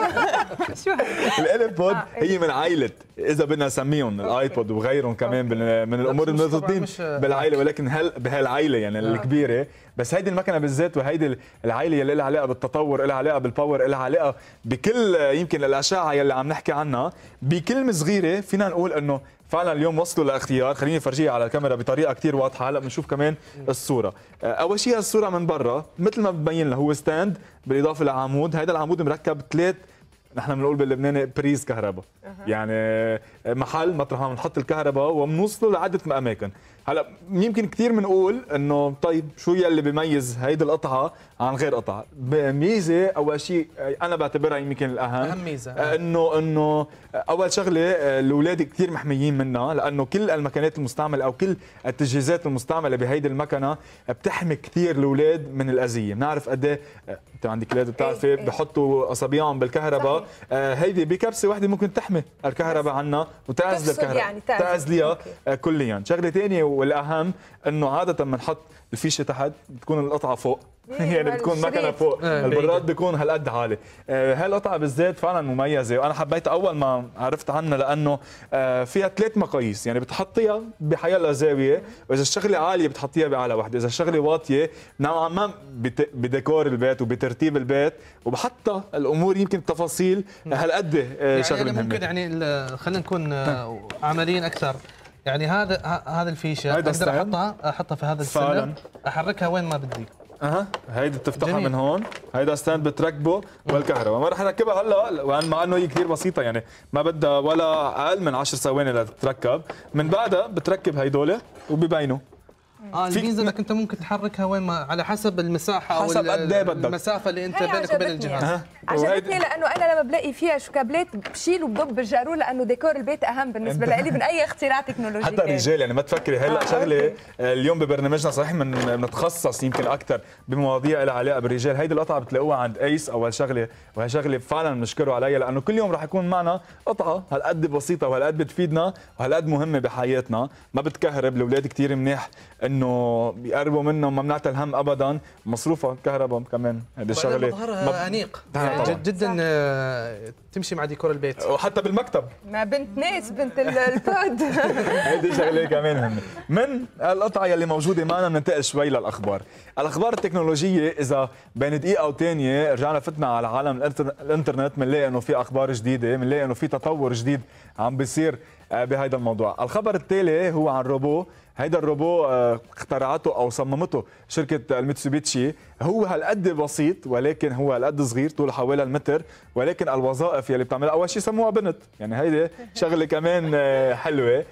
شو الاليبود هي من عائله، اذا بدنا نسميهم الايبود وغيرهم كمان من الامور المتضادين بالعائله، ولكن بهالعائله يعني الكبيره. بس هيدي المكنه بالذات وهيدي العائله اللي لها علاقه بالتطور، لها علاقه بالباور، لها علاقه بكل يمكن الاشعه يلي عم نحكي عنها. بكلمه صغيره فينا نقول انه فعلا اليوم وصلوا لاختيار. خليني افرجيها على الكاميرا بطريقه كثير واضحه. هلا بنشوف كمان الصوره. اول شيء الصوره من برا مثل ما ببين لها هو ستاند بالاضافه لعمود. هذا العمود مركب 3 نحن بنقول باللبناني بريز كهرباء، يعني محل مطرح ما بنحط الكهرباء وبنوصله لعده اماكن. هلا يمكن كثير بنقول انه طيب شو يلي بيميز هيدي القطعه عن غير قطعه؟ ميزه اول شيء انا بعتبرها يمكن اهم ميزه انه اول شغله الاولاد كثير محميين منها، لانه كل المكنات المستعمله او كل التجهيزات المستعمله بهيدي المكنه بتحمي كثير الاولاد من الاذيه. بنعرف قد ايه انت عندك اولاد بتعرفي بحطوا اصابعهم بالكهرباء، هيدي بكبسه واحده ممكن تحمي الكهرباء عنا وتعزل الكهرباء، يعني تعزليها كليا. شغله ثانيه والاهم انه عاده بنحط الفيشه تحت بتكون القطعه فوق يعني بتكون مكنه فوق، البراد بيكون هالقد عالي. هالقطعه بالذات فعلا مميزه وانا حبيتها اول ما عرفت عنها لانه فيها 3 مقاييس، يعني بتحطيها بحيالله زاويه، واذا الشغله عاليه بتحطيها بعلى واحده، اذا الشغله واطيه نوعا ما بديكور البيت وبترتيب البيت وبحتى الامور يمكن التفاصيل هالقد يعني شغله مهمه. ممكن يعني خلينا نكون عمليين اكثر. يعني هذا الفيشه اقدر احطها في هذا السلم، احركها وين ما بدي. هيدي بتفتحها من هون، هيدا ستاند بتركبه والكهرباء. ما رح نركبها هلا مع انه هي كثير بسيطه، يعني ما بدها ولا اقل من 10 ثواني لتتركب. من بعدها بتركب هيدول وببينوا. الميزه انك انت ممكن تحركها وين ما على حسب المساحه او المسافه اللي انت بينك وبين الجهاز. عجبتني لانه انا لما بلاقي فيها شكابلات بشيل وبضب بالجارو، لانه ديكور البيت اهم بالنسبه لي من اي اختراع تكنولوجي. حتى الرجال يعني ما تفكري هلا شغله اليوم ببرنامجنا صحيح بنتخصص يمكن اكثر بمواضيع لها علاقه بالرجال. هيدي القطعه بتلاقوها عند ايس اول شغله، وهي شغله فعلا بنشكره عليها لانه كل يوم راح يكون معنا قطعه هالقد بسيطه وهالقد بتفيدنا وهالقد مهمه بحياتنا. ما بتكهرب الاولاد كثير منيح انه بيقربوا منه، ما بنعتل هم ابدا. مصروفها كهرباء كمان هذه الشغله مظهرها انيق جدا تمشي مع ديكور البيت وحتى بالمكتب مع بنت ناس بنت البود. هذه شغله كمان هن. من القطعه يلي موجوده معنا بننتقل شوي للاخبار. الاخبار التكنولوجيه اذا بين دقيقه وثانيه رجعنا فتنا على عالم الانترنت بنلاقي انه في اخبار جديده، بنلاقي انه في تطور جديد عم بيصير بهذا الموضوع. الخبر التالي هو عن روبو. هيدا الروبو اخترعته او صممته شركه الميتسوبيتشي. هو هالقد بسيط ولكن هو هالقد صغير، طوله حوالي المتر، ولكن الوظائف يلي بتعملها اول شيء سموها بنت، يعني هيدي شغله كمان حلوه.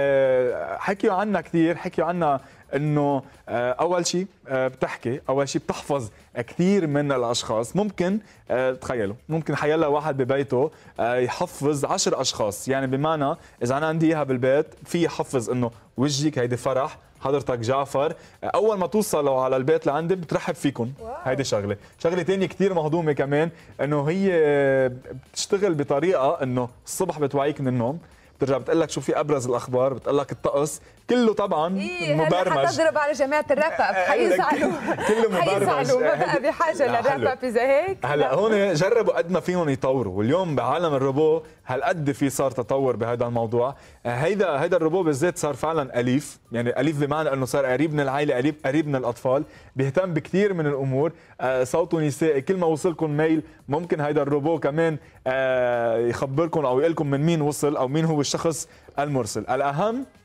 حكيوا عنها كثير، حكيوا عنها انه اول شيء بتحكي، اول شيء بتحفظ كثير من الاشخاص. ممكن تخيلوا ممكن حيلا واحد ببيته يحفظ 10 اشخاص، يعني بمعنى اذا انا عندي اياها بالبيت في يحفظ انه وجهك هيدي فرح، حضرتك جعفر، اول ما توصلوا على البيت لعندي بترحب فيكم. هيدي شغله ثانيه كثير مهضومه كمان، انه هي بتشتغل بطريقه انه الصبح بتوعيك من النوم، بترجع بتقول لك شو في ابرز الاخبار، بتقول لك الطقس، كله طبعا مبرمج. هلا حتضرب على جماعه الراب اب، حيزعلوا كله مبرمج، ما بقى بحاجه للراب اب اذا هيك. هلا هون جربوا قد ما فيهم يطوروا، واليوم بعالم الروبو هالقد في صار تطور بهذا الموضوع. هيدا الروبو بالذات صار فعلا اليف، يعني اليف بمعنى انه صار قريب من العائله، قريب من الاطفال، بيهتم بكثير من الامور. صوته نسائي، كل ما وصلكم ميل ممكن هيدا الروبو كمان يخبركم او يقول لكم من مين وصل او مين هو الشخص المرسل. الاهم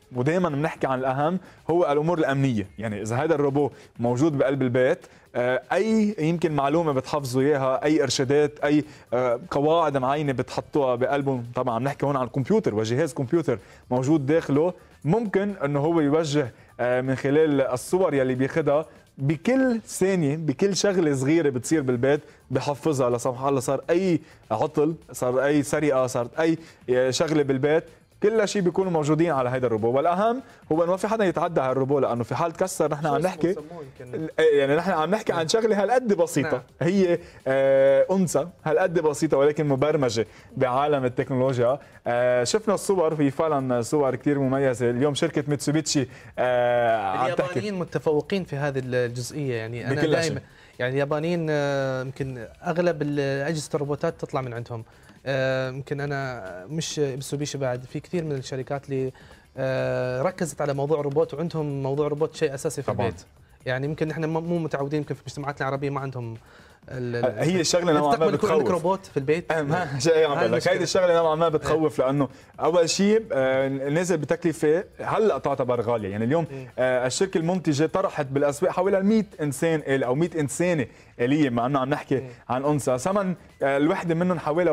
ودائما بنحكي عن الاهم هو الامور الامنيه، يعني اذا هذا الروبو موجود بقلب البيت اي يمكن معلومه بتحفظوا اياها، اي ارشادات، اي قواعد معينه بتحطوها بقلبه، طبعا عم نحكي هون عن الكمبيوتر وجهاز كمبيوتر موجود داخله، ممكن انه هو يوجه من خلال الصور يلي بياخذها بكل ثانيه، بكل شغله صغيره بتصير بالبيت بحفظها. لا سمح الله صار اي عطل، صار اي سرقه، صارت اي شغله بالبيت، كل شيء بيكونوا موجودين على هذا الروبو. والاهم هو انه ما في حدا يتعدى على الروبو، لانه في حال تكسر نحن عم نحكي يعني نحن عم نحكي عن شغله هالقد بسيطه. نعم. هي انثى هالقد بسيطه ولكن مبرمجه بعالم التكنولوجيا. شفنا الصور، في فعلا صور كثير مميزه. اليوم شركه ميتسوبيتشي اليابانيين متفوقين في هذه الجزئيه، يعني انا دائما يعني اليابانيين يمكن اغلب اجهزه الروبوتات تطلع من عندهم. يمكن انا مش ميتسوبيشي بعد، في كثير من الشركات اللي ركزت على موضوع الروبوت، وعندهم موضوع الروبوت شيء اساسي في البيت. يعني يمكن احنا مو متعودين، يمكن في المجتمعات العربيه ما عندهم هي الشغله نوعا ما بتخوف. عندك روبوت في البيت؟ هيدي الشغله نوعا ما بتخوف، لانه اول شيء نازل بتكلفه هلا تعتبر غاليه. يعني اليوم الشركه المنتجه طرحت بالاسواق حوالي 100 انسان آلي او 100 انسانه آليه، مع انه عم نحكي عن انثى. ثمن الوحده منهم حوالي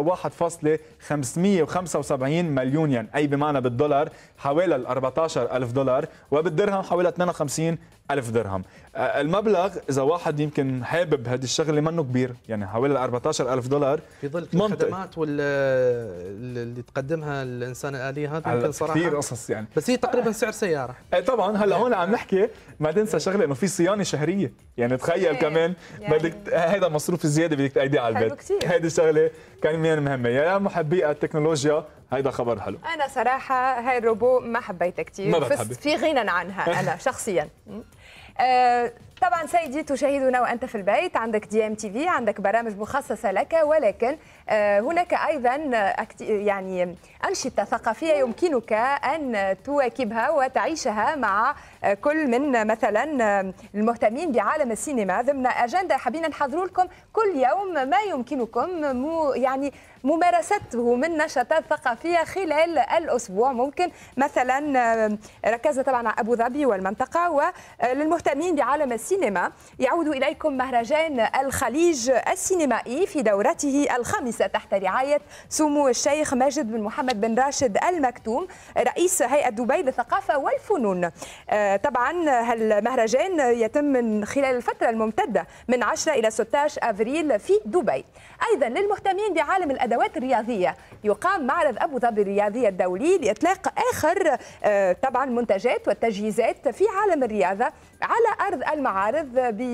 1.575 مليون ين، اي بمعنى بالدولار حوالي 14,000 دولار، وبالدرهم حوالي 52,000 درهم. المبلغ اذا واحد يمكن حابب هذه الشغله منه كبير، يعني حوالي 14,000 دولار في ظل الخدمات اللي تقدمها الانسان الآلي. هذا يمكن صراحه كثير قصص يعني، بس هي تقريبا سعر سياره. طبعا هلا هون عم نحكي، ما تنسى شغله انه في صيانه شهريه، يعني تخيل كمان بدك هذا مصروف زياده بدك تأيديه على البيت. هذه الشغله كان مهمه. يا محبي التكنولوجيا هيدا خبر حلو. انا صراحه هاي الروبو ما حبيتها كثير، بس في غنى عنها انا شخصيا. طبعا سيدي تشاهدنا وانت في البيت، عندك DMTV، عندك برامج مخصصه لك، ولكن هناك ايضا يعني انشطه ثقافيه يمكنك ان تواكبها وتعيشها مع كل من مثلا المهتمين بعالم السينما ضمن اجنده حابين نحضروا لكم كل يوم ما يمكنكم يعني ممارسته من نشاطات ثقافيه خلال الاسبوع. ممكن مثلا ركزنا طبعا على ابو ظبي والمنطقه، وللمهتمين بعالم السينما يعود اليكم مهرجان الخليج السينمائي في دورته الخامسه تحت رعايه سمو الشيخ ماجد بن محمد بن راشد المكتوم رئيس هيئه دبي للثقافه والفنون. طبعا هالمهرجان يتم من خلال الفتره الممتده من 10 الى 16 افريل في دبي. ايضا للمهتمين بعالم الادوات الرياضيه يقام معرض ابو ظبي الرياضيه الدولي لاطلاق اخر طبعا المنتجات والتجهيزات في عالم الرياضه على ارض المعارض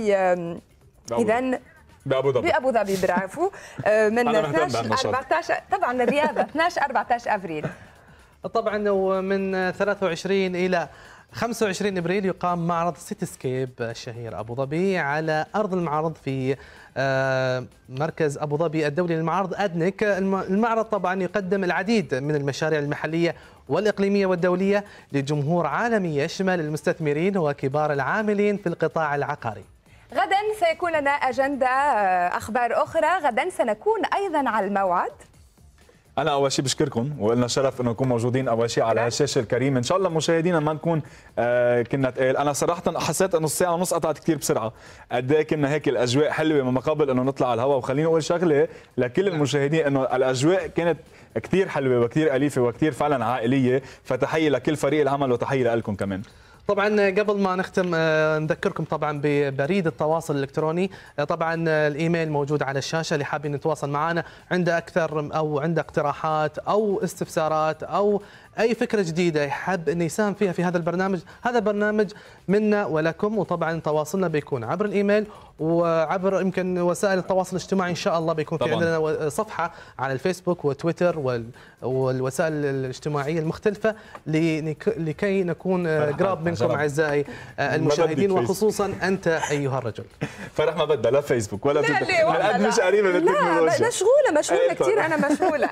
بابو ظبي برافو من 12-14 طبعا الرياضه 12-14 افريل. طبعا ومن 23 الى 25 ابريل يقام معرض سيتي سكيب الشهير ابو ظبي على ارض المعرض في مركز ابو ظبي الدولي للمعارض ادنك. المعرض طبعا يقدم العديد من المشاريع المحليه والاقليميه والدوليه لجمهور عالمي يشمل المستثمرين وكبار العاملين في القطاع العقاري. غدا سيكون لنا اجنده اخبار اخرى، غدا سنكون ايضا على الموعد. أنا أول شيء بشكركم، وقلنا شرف إنه نكون موجودين أول شيء على هالشاشة الكريمة. إن شاء الله مشاهدينا ما نكون كنا تقال. أنا صراحة حسيت إنه الساعة ونص قطعت كثير بسرعة، قد إيه كنا هيك الأجواء حلوة من قبل إنه نطلع على الهواء. وخليني أقول شغلة لكل المشاهدين، إنه الأجواء كانت كثير حلوة وكثير أليفة وكثير فعلا عائلية، فتحية لكل فريق العمل وتحية لكم كمان. طبعا قبل ما نختم نذكركم طبعا ببريد التواصل الالكتروني. طبعا الايميل موجود على الشاشه، اللي حابين يتواصل معنا عنده اكثر او عنده اقتراحات او استفسارات او اي فكره جديده يحب انه يساهم فيها في هذا البرنامج. هذا برنامج منا ولكم، وطبعا تواصلنا بيكون عبر الايميل وعبر يمكن وسائل التواصل الاجتماعي. ان شاء الله بيكون في عندنا صفحه على الفيسبوك وتويتر والوسائل الاجتماعيه المختلفه لكي نكون قراب منكم اعزائي المشاهدين، وخصوصا انت ايها الرجل. فرح ما بدها لا فيسبوك ولا تويتر، هالقد مش قريبه بالتكنولوجيا. لا مشغوله كثير، انا مشغوله.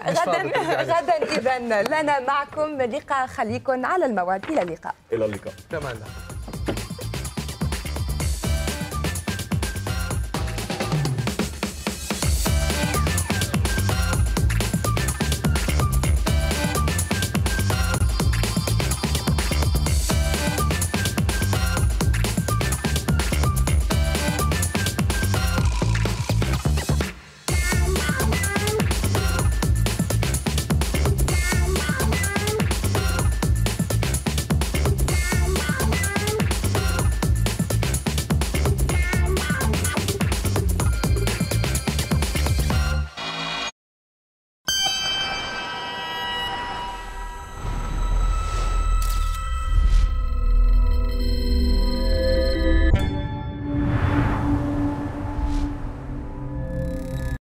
غدا اذا لنا معكم لقاء، خليكن على الموعد. الى اللقاء. الى اللقاء. كمان.